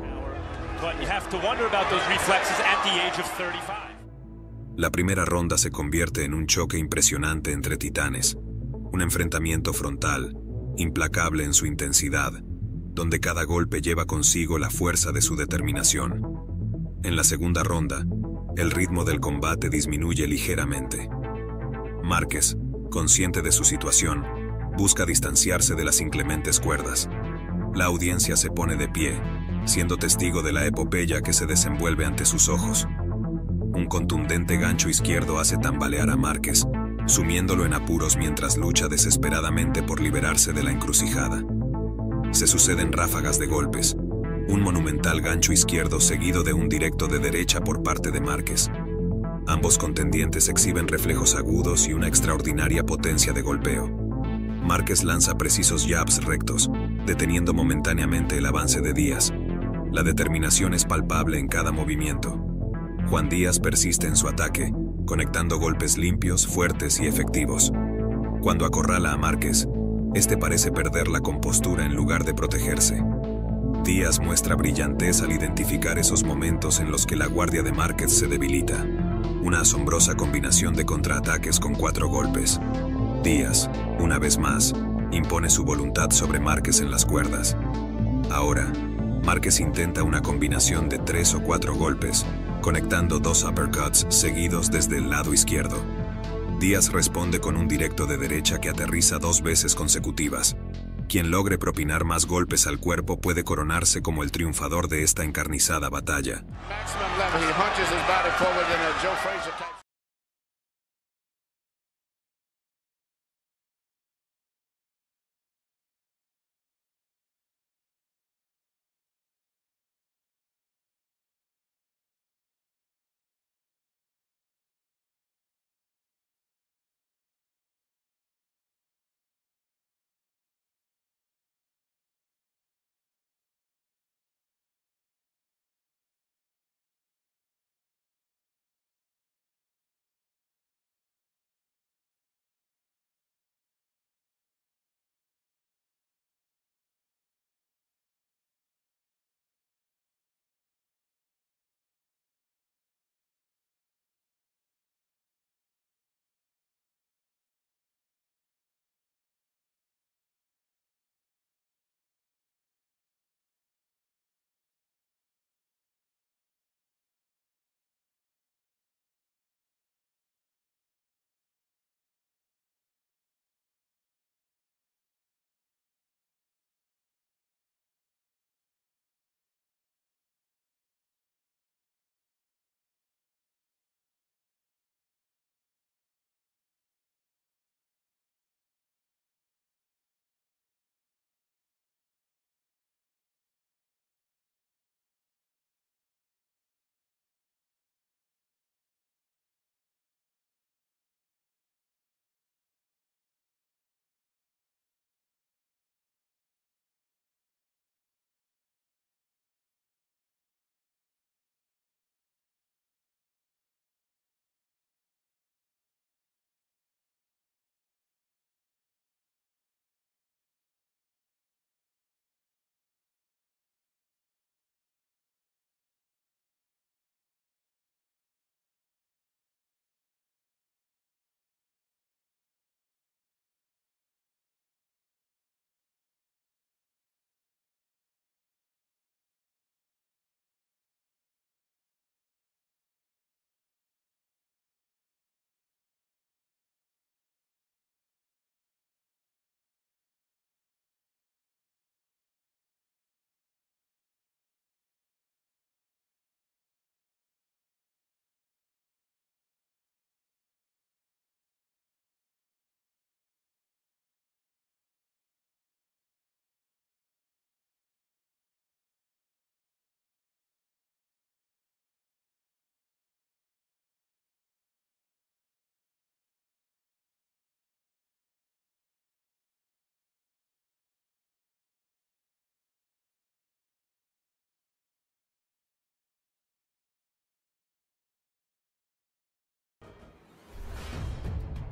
La primera ronda se convierte en un choque impresionante entre titanes, un enfrentamiento frontal, implacable en su intensidad, donde cada golpe lleva consigo la fuerza de su determinación. En la segunda ronda, el ritmo del combate disminuye ligeramente. Márquez, consciente de su situación, busca distanciarse de las inclementes cuerdas. La audiencia se pone de pie, siendo testigo de la epopeya que se desenvuelve ante sus ojos. Un contundente gancho izquierdo hace tambalear a Márquez, sumiéndolo en apuros mientras lucha desesperadamente por liberarse de la encrucijada. Se suceden ráfagas de golpes, un monumental gancho izquierdo seguido de un directo de derecha por parte de Márquez. Ambos contendientes exhiben reflejos agudos y una extraordinaria potencia de golpeo. Márquez lanza precisos jabs rectos, deteniendo momentáneamente el avance de Díaz. La determinación es palpable en cada movimiento. Juan Díaz persiste en su ataque, conectando golpes limpios, fuertes y efectivos. Cuando acorrala a Márquez, este parece perder la compostura en lugar de protegerse. Díaz muestra brillantez al identificar esos momentos en los que la guardia de Márquez se debilita. Una asombrosa combinación de contraataques con cuatro golpes. Díaz, una vez más, impone su voluntad sobre Márquez en las cuerdas. Ahora, Márquez intenta una combinación de tres o cuatro golpes, conectando dos uppercuts seguidos desde el lado izquierdo. Díaz responde con un directo de derecha que aterriza dos veces consecutivas. Quien logre propinar más golpes al cuerpo puede coronarse como el triunfador de esta encarnizada batalla.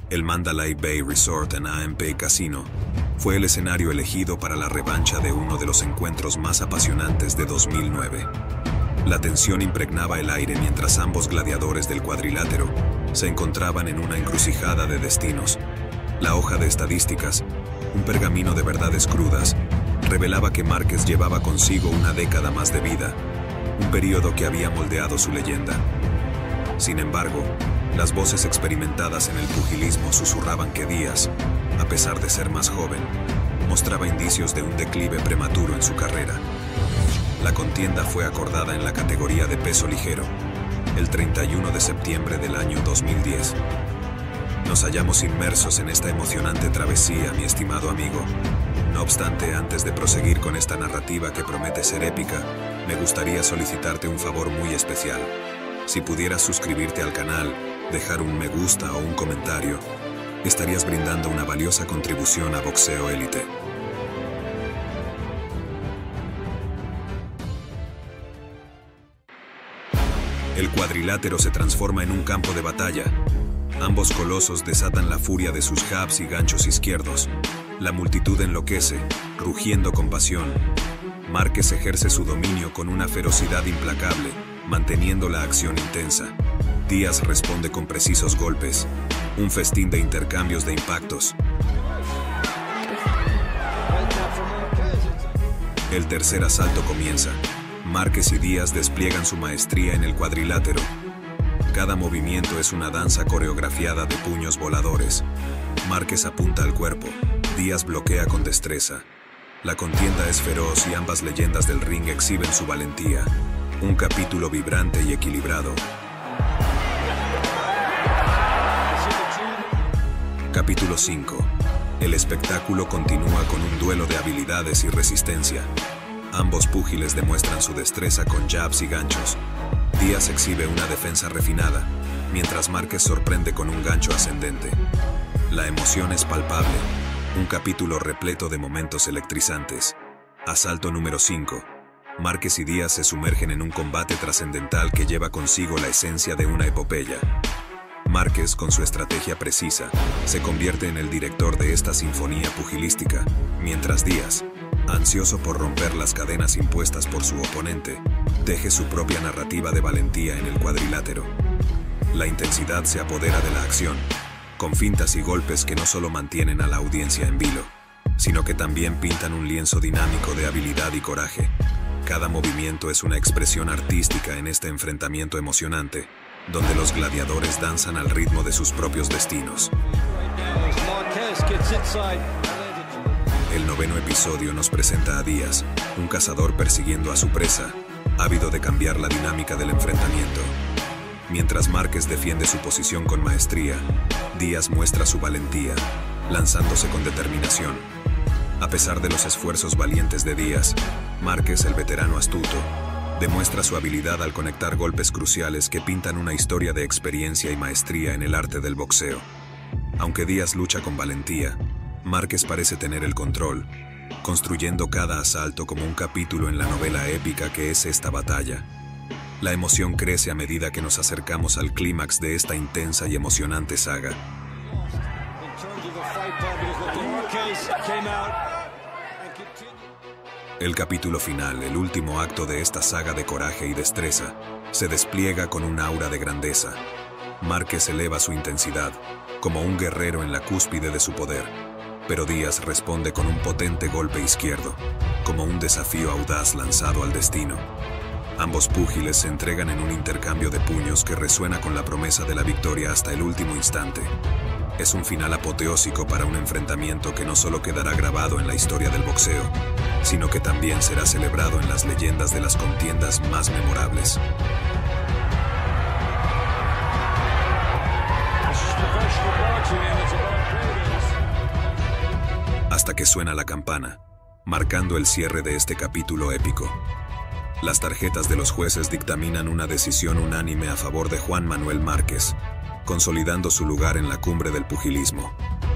El Mandalay Bay Resort and A M P Casino fue el escenario elegido para la revancha de uno de los encuentros más apasionantes de dos mil nueve. La tensión impregnaba el aire mientras ambos gladiadores del cuadrilátero se encontraban en una encrucijada de destinos. La hoja de estadísticas, un pergamino de verdades crudas, revelaba que Márquez llevaba consigo una década más de vida, un período que había moldeado su leyenda. Sin embargo, las voces experimentadas en el pugilismo susurraban que Díaz, a pesar de ser más joven, mostraba indicios de un declive prematuro en su carrera. La contienda fue acordada en la categoría de peso ligero, el treinta y uno de septiembre del año dos mil diez. Nos hallamos inmersos en esta emocionante travesía, mi estimado amigo. No obstante, antes de proseguir con esta narrativa que promete ser épica, me gustaría solicitarte un favor muy especial. Si pudieras suscribirte al canal, dejar un me gusta o un comentario, estarías brindando una valiosa contribución a Boxeo Élite. El cuadrilátero se transforma en un campo de batalla. Ambos colosos desatan la furia de sus jabs y ganchos izquierdos. La multitud enloquece, rugiendo con pasión. Márquez ejerce su dominio con una ferocidad implacable, manteniendo la acción intensa. Díaz responde con precisos golpes, un festín de intercambios de impactos. El tercer asalto comienza. Márquez y Díaz despliegan su maestría en el cuadrilátero. Cada movimiento es una danza coreografiada de puños voladores. Márquez apunta al cuerpo, Díaz bloquea con destreza. La contienda es feroz y ambas leyendas del ring exhiben su valentía. Un capítulo vibrante y equilibrado. Capítulo cinco. El espectáculo continúa con un duelo de habilidades y resistencia. Ambos púgiles demuestran su destreza con jabs y ganchos. Díaz exhibe una defensa refinada, mientras Márquez sorprende con un gancho ascendente. La emoción es palpable, un capítulo repleto de momentos electrizantes. Asalto número cinco. Márquez y Díaz se sumergen en un combate trascendental que lleva consigo la esencia de una epopeya. Márquez, con su estrategia precisa, se convierte en el director de esta sinfonía pugilística, mientras Díaz, ansioso por romper las cadenas impuestas por su oponente, teje su propia narrativa de valentía en el cuadrilátero. La intensidad se apodera de la acción, con fintas y golpes que no solo mantienen a la audiencia en vilo, sino que también pintan un lienzo dinámico de habilidad y coraje. Cada movimiento es una expresión artística en este enfrentamiento emocionante, donde los gladiadores danzan al ritmo de sus propios destinos. El noveno episodio nos presenta a Díaz, un cazador persiguiendo a su presa, ávido de cambiar la dinámica del enfrentamiento. Mientras Márquez defiende su posición con maestría, Díaz muestra su valentía, lanzándose con determinación. A pesar de los esfuerzos valientes de Díaz, Márquez, el veterano astuto, demuestra su habilidad al conectar golpes cruciales que pintan una historia de experiencia y maestría en el arte del boxeo. Aunque Díaz lucha con valentía, Márquez parece tener el control, construyendo cada asalto como un capítulo en la novela épica que es esta batalla. La emoción crece a medida que nos acercamos al clímax de esta intensa y emocionante saga. El capítulo final, el último acto de esta saga de coraje y destreza, se despliega con un aura de grandeza. Márquez eleva su intensidad, como un guerrero en la cúspide de su poder, pero Díaz responde con un potente golpe izquierdo, como un desafío audaz lanzado al destino. Ambos púgiles se entregan en un intercambio de puños que resuena con la promesa de la victoria hasta el último instante. Es un final apoteósico para un enfrentamiento que no solo quedará grabado en la historia del boxeo, sino que también será celebrado en las leyendas de las contiendas más memorables. Hasta que suena la campana, marcando el cierre de este capítulo épico. Las tarjetas de los jueces dictaminan una decisión unánime a favor de Juan Manuel Márquez, consolidando su lugar en la cumbre del pugilismo.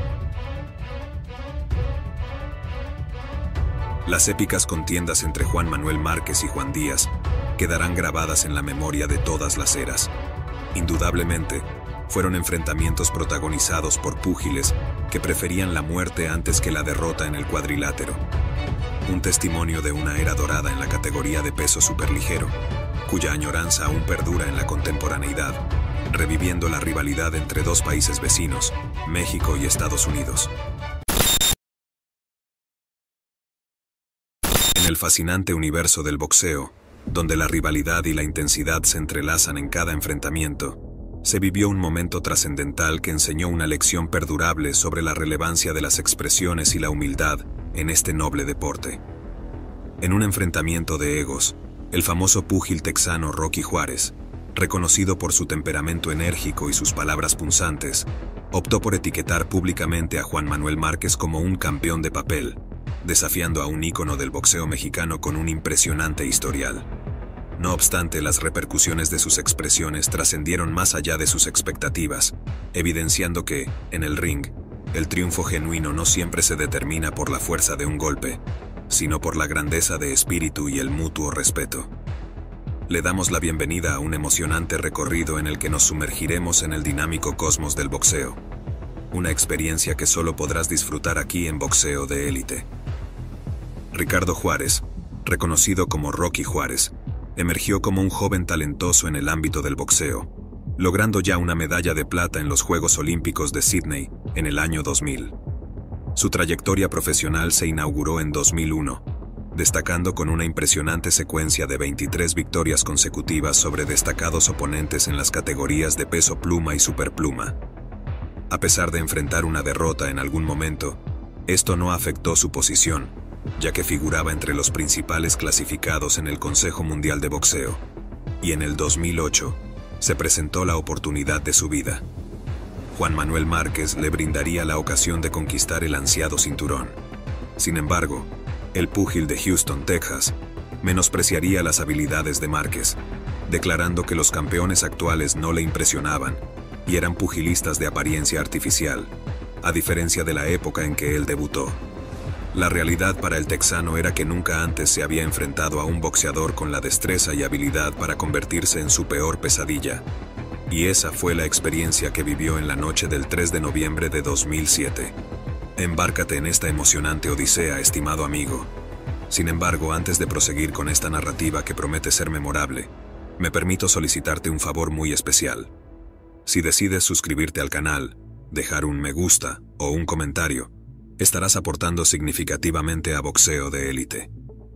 Las épicas contiendas entre Juan Manuel Márquez y Juan Díaz quedarán grabadas en la memoria de todas las eras. Indudablemente, fueron enfrentamientos protagonizados por púgiles que preferían la muerte antes que la derrota en el cuadrilátero. Un testimonio de una era dorada en la categoría de peso superligero, cuya añoranza aún perdura en la contemporaneidad, reviviendo la rivalidad entre dos países vecinos, México y Estados Unidos. En el fascinante universo del boxeo, donde la rivalidad y la intensidad se entrelazan en cada enfrentamiento, se vivió un momento trascendental que enseñó una lección perdurable sobre la relevancia de las expresiones y la humildad en este noble deporte. En un enfrentamiento de egos, el famoso púgil texano Rocky Juárez, reconocido por su temperamento enérgico y sus palabras punzantes, optó por etiquetar públicamente a Juan Manuel Márquez como un campeón de papel, desafiando a un ícono del boxeo mexicano con un impresionante historial. No obstante, las repercusiones de sus expresiones trascendieron más allá de sus expectativas, evidenciando que, en el ring, el triunfo genuino no siempre se determina por la fuerza de un golpe, sino por la grandeza de espíritu y el mutuo respeto. Le damos la bienvenida a un emocionante recorrido en el que nos sumergiremos en el dinámico cosmos del boxeo. Una experiencia que solo podrás disfrutar aquí en Boxeo de Élite. Ricardo Juárez, reconocido como Rocky Juárez, emergió como un joven talentoso en el ámbito del boxeo, logrando ya una medalla de plata en los Juegos Olímpicos de Sydney en el año dos mil. Su trayectoria profesional se inauguró en dos mil uno, destacando con una impresionante secuencia de veintitrés victorias consecutivas sobre destacados oponentes en las categorías de peso pluma y superpluma. A pesar de enfrentar una derrota en algún momento, esto no afectó su posición, ya que figuraba entre los principales clasificados en el Consejo Mundial de Boxeo, y en el dos mil ocho se presentó la oportunidad de su vida. Juan Manuel Márquez le brindaría la ocasión de conquistar el ansiado cinturón. Sin embargo, el púgil de Houston, Texas, menospreciaría las habilidades de Márquez, declarando que los campeones actuales no le impresionaban y eran pugilistas de apariencia artificial, a diferencia de la época en que él debutó. La realidad para el texano era que nunca antes se había enfrentado a un boxeador con la destreza y habilidad para convertirse en su peor pesadilla, y esa fue la experiencia que vivió en la noche del tres de noviembre de dos mil siete. Embárcate en esta emocionante odisea, estimado amigo. Sin embargo, antes de proseguir con esta narrativa que promete ser memorable, me permito solicitarte un favor muy especial. Si decides suscribirte al canal, dejar un me gusta o un comentario, estarás aportando significativamente a Boxeo de Élite.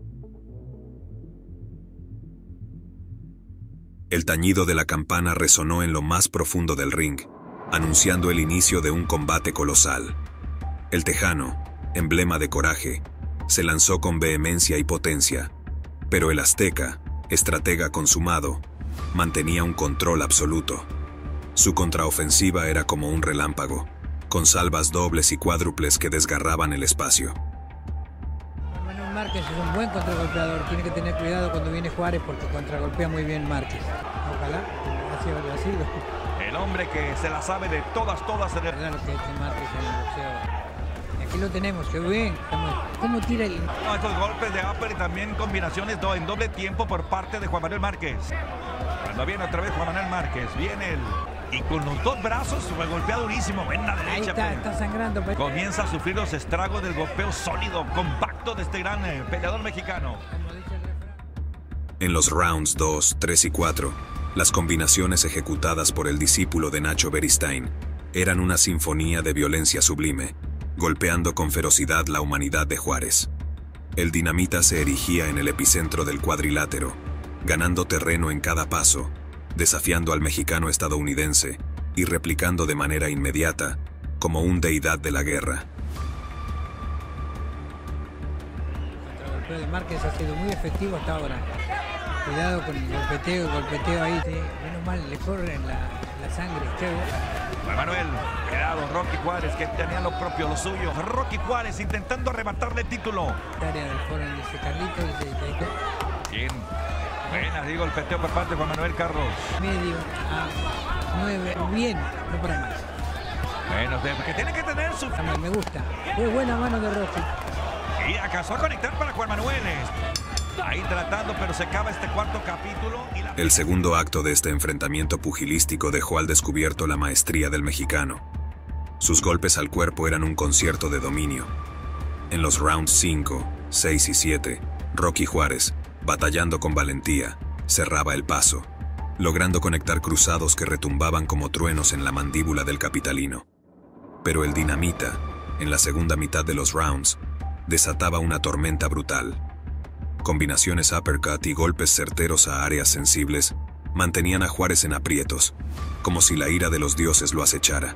El tañido de la campana resonó en lo más profundo del ring, anunciando el inicio de un combate colosal. El tejano, emblema de coraje, se lanzó con vehemencia y potencia, pero el azteca, estratega consumado, mantenía un control absoluto. Su contraofensiva era como un relámpago, con salvas dobles y cuádruples que desgarraban el espacio. Manuel Márquez es un buen contragolpeador, tiene que tener cuidado cuando viene Juárez porque contragolpea muy bien Márquez. Ojalá, así habría sido. El hombre que se la sabe de todas, todas en el... Claro que este Márquez en el boxeo. Y aquí lo tenemos, qué bien. ¿Cómo tira el...? No, estos golpes de upper y también combinaciones do, en doble tiempo por parte de Juan Manuel Márquez. Cuando viene otra vez Juan Manuel Márquez, viene el... Y con los dos brazos golpea durísimo en la derecha. Ahí está, está sangrando. Pues. Comienza a sufrir los estragos del golpeo sólido, compacto de este gran eh, peleador mexicano. En los rounds dos, tres y cuatro, las combinaciones ejecutadas por el discípulo de Nacho Beristain eran una sinfonía de violencia sublime, golpeando con ferocidad la humanidad de Juárez. El dinamita se erigía en el epicentro del cuadrilátero, ganando terreno en cada paso, desafiando al mexicano estadounidense y replicando de manera inmediata como un deidad de la guerra. El golpeo de Márquez ha sido muy efectivo hasta ahora. Cuidado con el golpeteo, el golpeteo ahí. Sí, menos mal, le corre la, la sangre. Juan Manuel, cuidado, Rocky Juárez, que tenía lo propio, lo suyo. Rocky Juárez intentando arrebatarle el título. Área del foro, dice Carlitos. Dice, dice, Bien. Buena, digo, el peteo por parte de Juan Manuel Carlos. Medio a nueve, bien, no para más. Bueno, que tiene que tener su... Me gusta, fue buena mano de Rocky. Y alcanzó a conectar para Juan Manuel. Ahí tratando, pero se acaba este cuarto capítulo. Y la... El segundo acto de este enfrentamiento pugilístico dejó al descubierto la maestría del mexicano. Sus golpes al cuerpo eran un concierto de dominio. En los rounds cinco, seis y siete, Rocky Juárez, batallando con valentía, cerraba el paso, logrando conectar cruzados que retumbaban como truenos en la mandíbula del capitalino. Pero el Dinamita, en la segunda mitad de los rounds, desataba una tormenta brutal. Combinaciones uppercut y golpes certeros a áreas sensibles mantenían a Juárez en aprietos, como si la ira de los dioses lo acechara.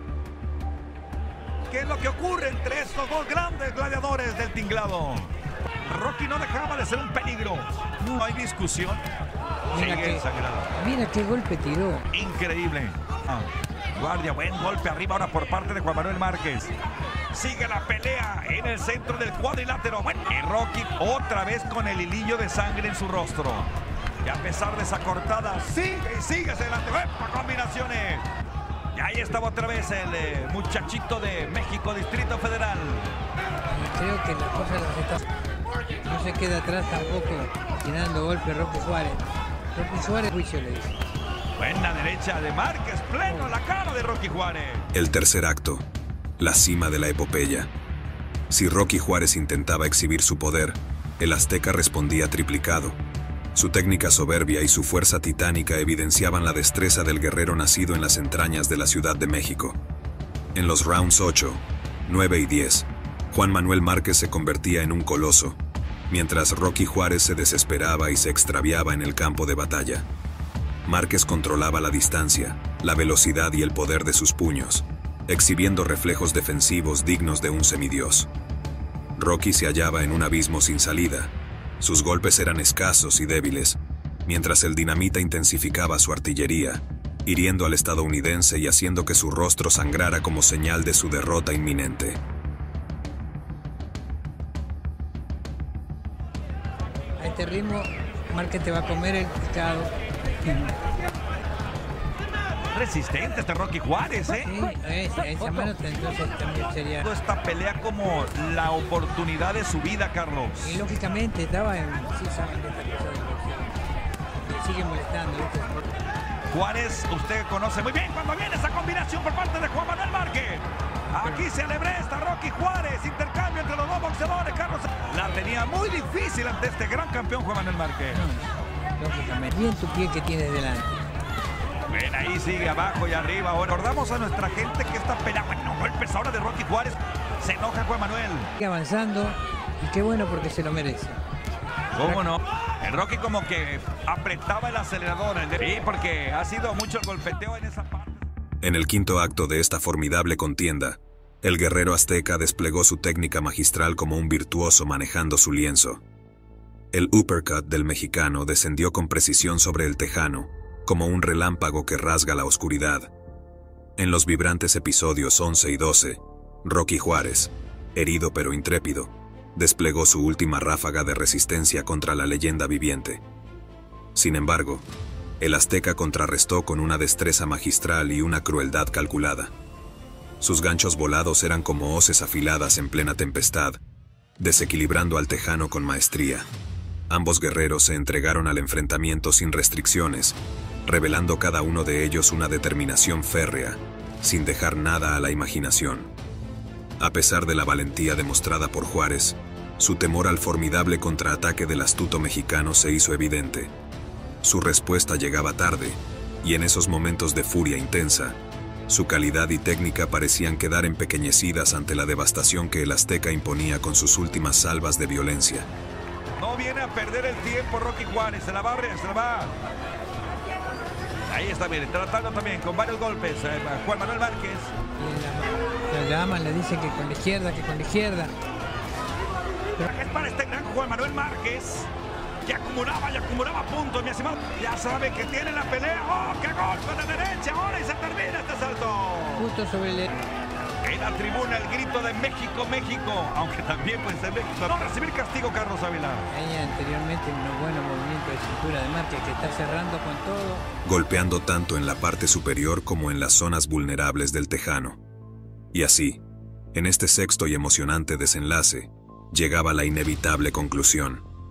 ¿Qué es lo que ocurre entre estos dos grandes gladiadores del tinglado? Rocky no dejaba de ser un peligro. No hay discusión. Mira Sigue que, sangrado. mira qué golpe tiró. Increíble. Ah, guardia, buen golpe arriba ahora por parte de Juan Manuel Márquez. Sigue la pelea en el centro del cuadrilátero. Bueno, y Rocky otra vez con el hilillo de sangre en su rostro. Y a pesar de esa cortada, sigue y sigue hacia adelante. ¡Epa! Combinaciones. Y ahí estaba otra vez el eh, muchachito de México, Distrito Federal. Y creo que las cosas las está... No se queda atrás tampoco tirando golpes Rocky Juárez. Rocky Juárez, juicio le dice. Buena derecha de Márquez, pleno en la cara de Rocky Juárez. El tercer acto, la cima de la epopeya. Si Rocky Juárez intentaba exhibir su poder, el azteca respondía triplicado. Su técnica soberbia y su fuerza titánica evidenciaban la destreza del guerrero nacido en las entrañas de la Ciudad de México. En los rounds ocho, nueve y diez, Juan Manuel Márquez se convertía en un coloso, mientras Rocky Juárez se desesperaba y se extraviaba en el campo de batalla. Márquez controlaba la distancia, la velocidad y el poder de sus puños, exhibiendo reflejos defensivos dignos de un semidios. Rocky se hallaba en un abismo sin salida. Sus golpes eran escasos y débiles, mientras el Dinamita intensificaba su artillería, hiriendo al estadounidense y haciendo que su rostro sangrara como señal de su derrota inminente. A este ritmo, Márquez te va a comer el pescado. Resistente este Rocky Juárez, ¿eh? Sí, esa, esa mano entonces también sería... Esta pelea como la oportunidad de su vida, Carlos. Y lógicamente estaba en... Sí, saben de esta cosa del boxeo. Le sigue molestando, ¿viste? Juárez, usted conoce muy bien cuando viene esa combinación por parte de Juan Manuel Márquez. Aquí se alebre esta Rocky Juárez, intercambio entre los dos boxeadores, Carlos. La tenía muy difícil ante este gran campeón Juan Manuel Márquez. No, lógicamente, bien tu pie que tienes delante. Ven, ahí sigue abajo y arriba. Ahora recordamos a nuestra gente que esta pelea, bueno, golpes ahora de Rocky Juárez. Se enoja Juan Manuel. Sigue avanzando y qué bueno porque se lo merece. ¿Cómo no? El Rocky como que apretaba el acelerador. Sí, porque ha sido mucho el golpeteo en esa parte. En el quinto acto de esta formidable contienda, el guerrero azteca desplegó su técnica magistral como un virtuoso manejando su lienzo. El uppercut del mexicano descendió con precisión sobre el tejano, como un relámpago que rasga la oscuridad. En los vibrantes episodios once y doce, Rocky Juárez, herido pero intrépido, desplegó su última ráfaga de resistencia contra la leyenda viviente. Sin embargo, el azteca contrarrestó con una destreza magistral y una crueldad calculada. Sus ganchos volados eran como hoces afiladas en plena tempestad, desequilibrando al tejano con maestría. Ambos guerreros se entregaron al enfrentamiento sin restricciones, revelando cada uno de ellos una determinación férrea, sin dejar nada a la imaginación. A pesar de la valentía demostrada por Juárez, su temor al formidable contraataque del astuto mexicano se hizo evidente. Su respuesta llegaba tarde, y en esos momentos de furia intensa, su calidad y técnica parecían quedar empequeñecidas ante la devastación que el azteca imponía con sus últimas salvas de violencia. No viene a perder el tiempo Rocky Juárez, se la va, se la va. Ahí está, bien, tratando también con varios golpes eh, Juan Manuel Márquez. Le llaman, le dicen que con la izquierda, que con la izquierda. Es para este gran Juan Manuel Márquez, que acumulaba y acumulaba puntos, mi estimado. Ya sabe que tiene la pelea. ¡Oh, qué golpe de derecha! Ahora y se termina este salto. Justo sobre el... En la tribuna el grito de México, México. Aunque también puede ser México. No recibir castigo, Carlos Ávila. Hay anteriormente un buen movimiento de cintura de Márquez que está cerrando con todo. Golpeando tanto en la parte superior como en las zonas vulnerables del tejano. Y así, en este sexto y emocionante desenlace, llegaba la inevitable conclusión.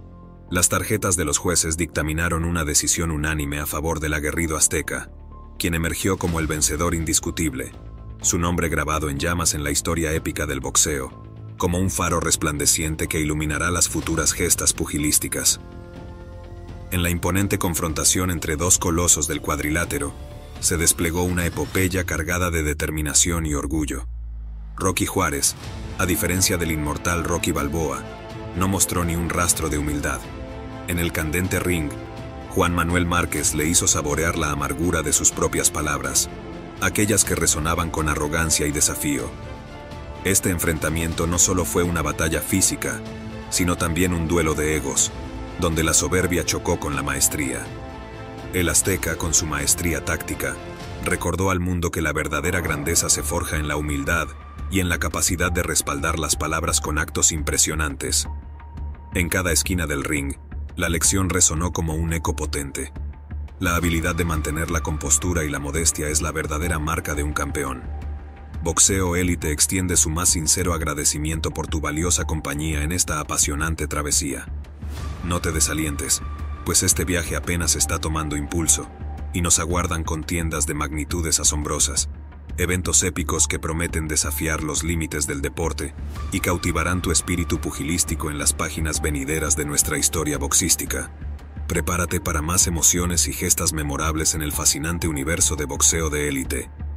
Las tarjetas de los jueces dictaminaron una decisión unánime a favor del aguerrido azteca, quien emergió como el vencedor indiscutible, su nombre grabado en llamas en la historia épica del boxeo, como un faro resplandeciente que iluminará las futuras gestas pugilísticas. En la imponente confrontación entre dos colosos del cuadrilátero, se desplegó una epopeya cargada de determinación y orgullo. Rocky Juárez, a diferencia del inmortal Rocky Balboa, no mostró ni un rastro de humildad. En el candente ring, Juan Manuel Márquez le hizo saborear la amargura de sus propias palabras, aquellas que resonaban con arrogancia y desafío. Este enfrentamiento no solo fue una batalla física, sino también un duelo de egos, donde la soberbia chocó con la maestría. El azteca, con su maestría táctica, recordó al mundo que la verdadera grandeza se forja en la humildad y en la capacidad de respaldar las palabras con actos impresionantes. En cada esquina del ring, la lección resonó como un eco potente. La habilidad de mantener la compostura y la modestia es la verdadera marca de un campeón. Boxeo Élite extiende su más sincero agradecimiento por tu valiosa compañía en esta apasionante travesía. No te desalientes, pues este viaje apenas está tomando impulso, y nos aguardan contiendas de magnitudes asombrosas, eventos épicos que prometen desafiar los límites del deporte y cautivarán tu espíritu pugilístico en las páginas venideras de nuestra historia boxística. Prepárate para más emociones y gestas memorables en el fascinante universo de boxeo de élite.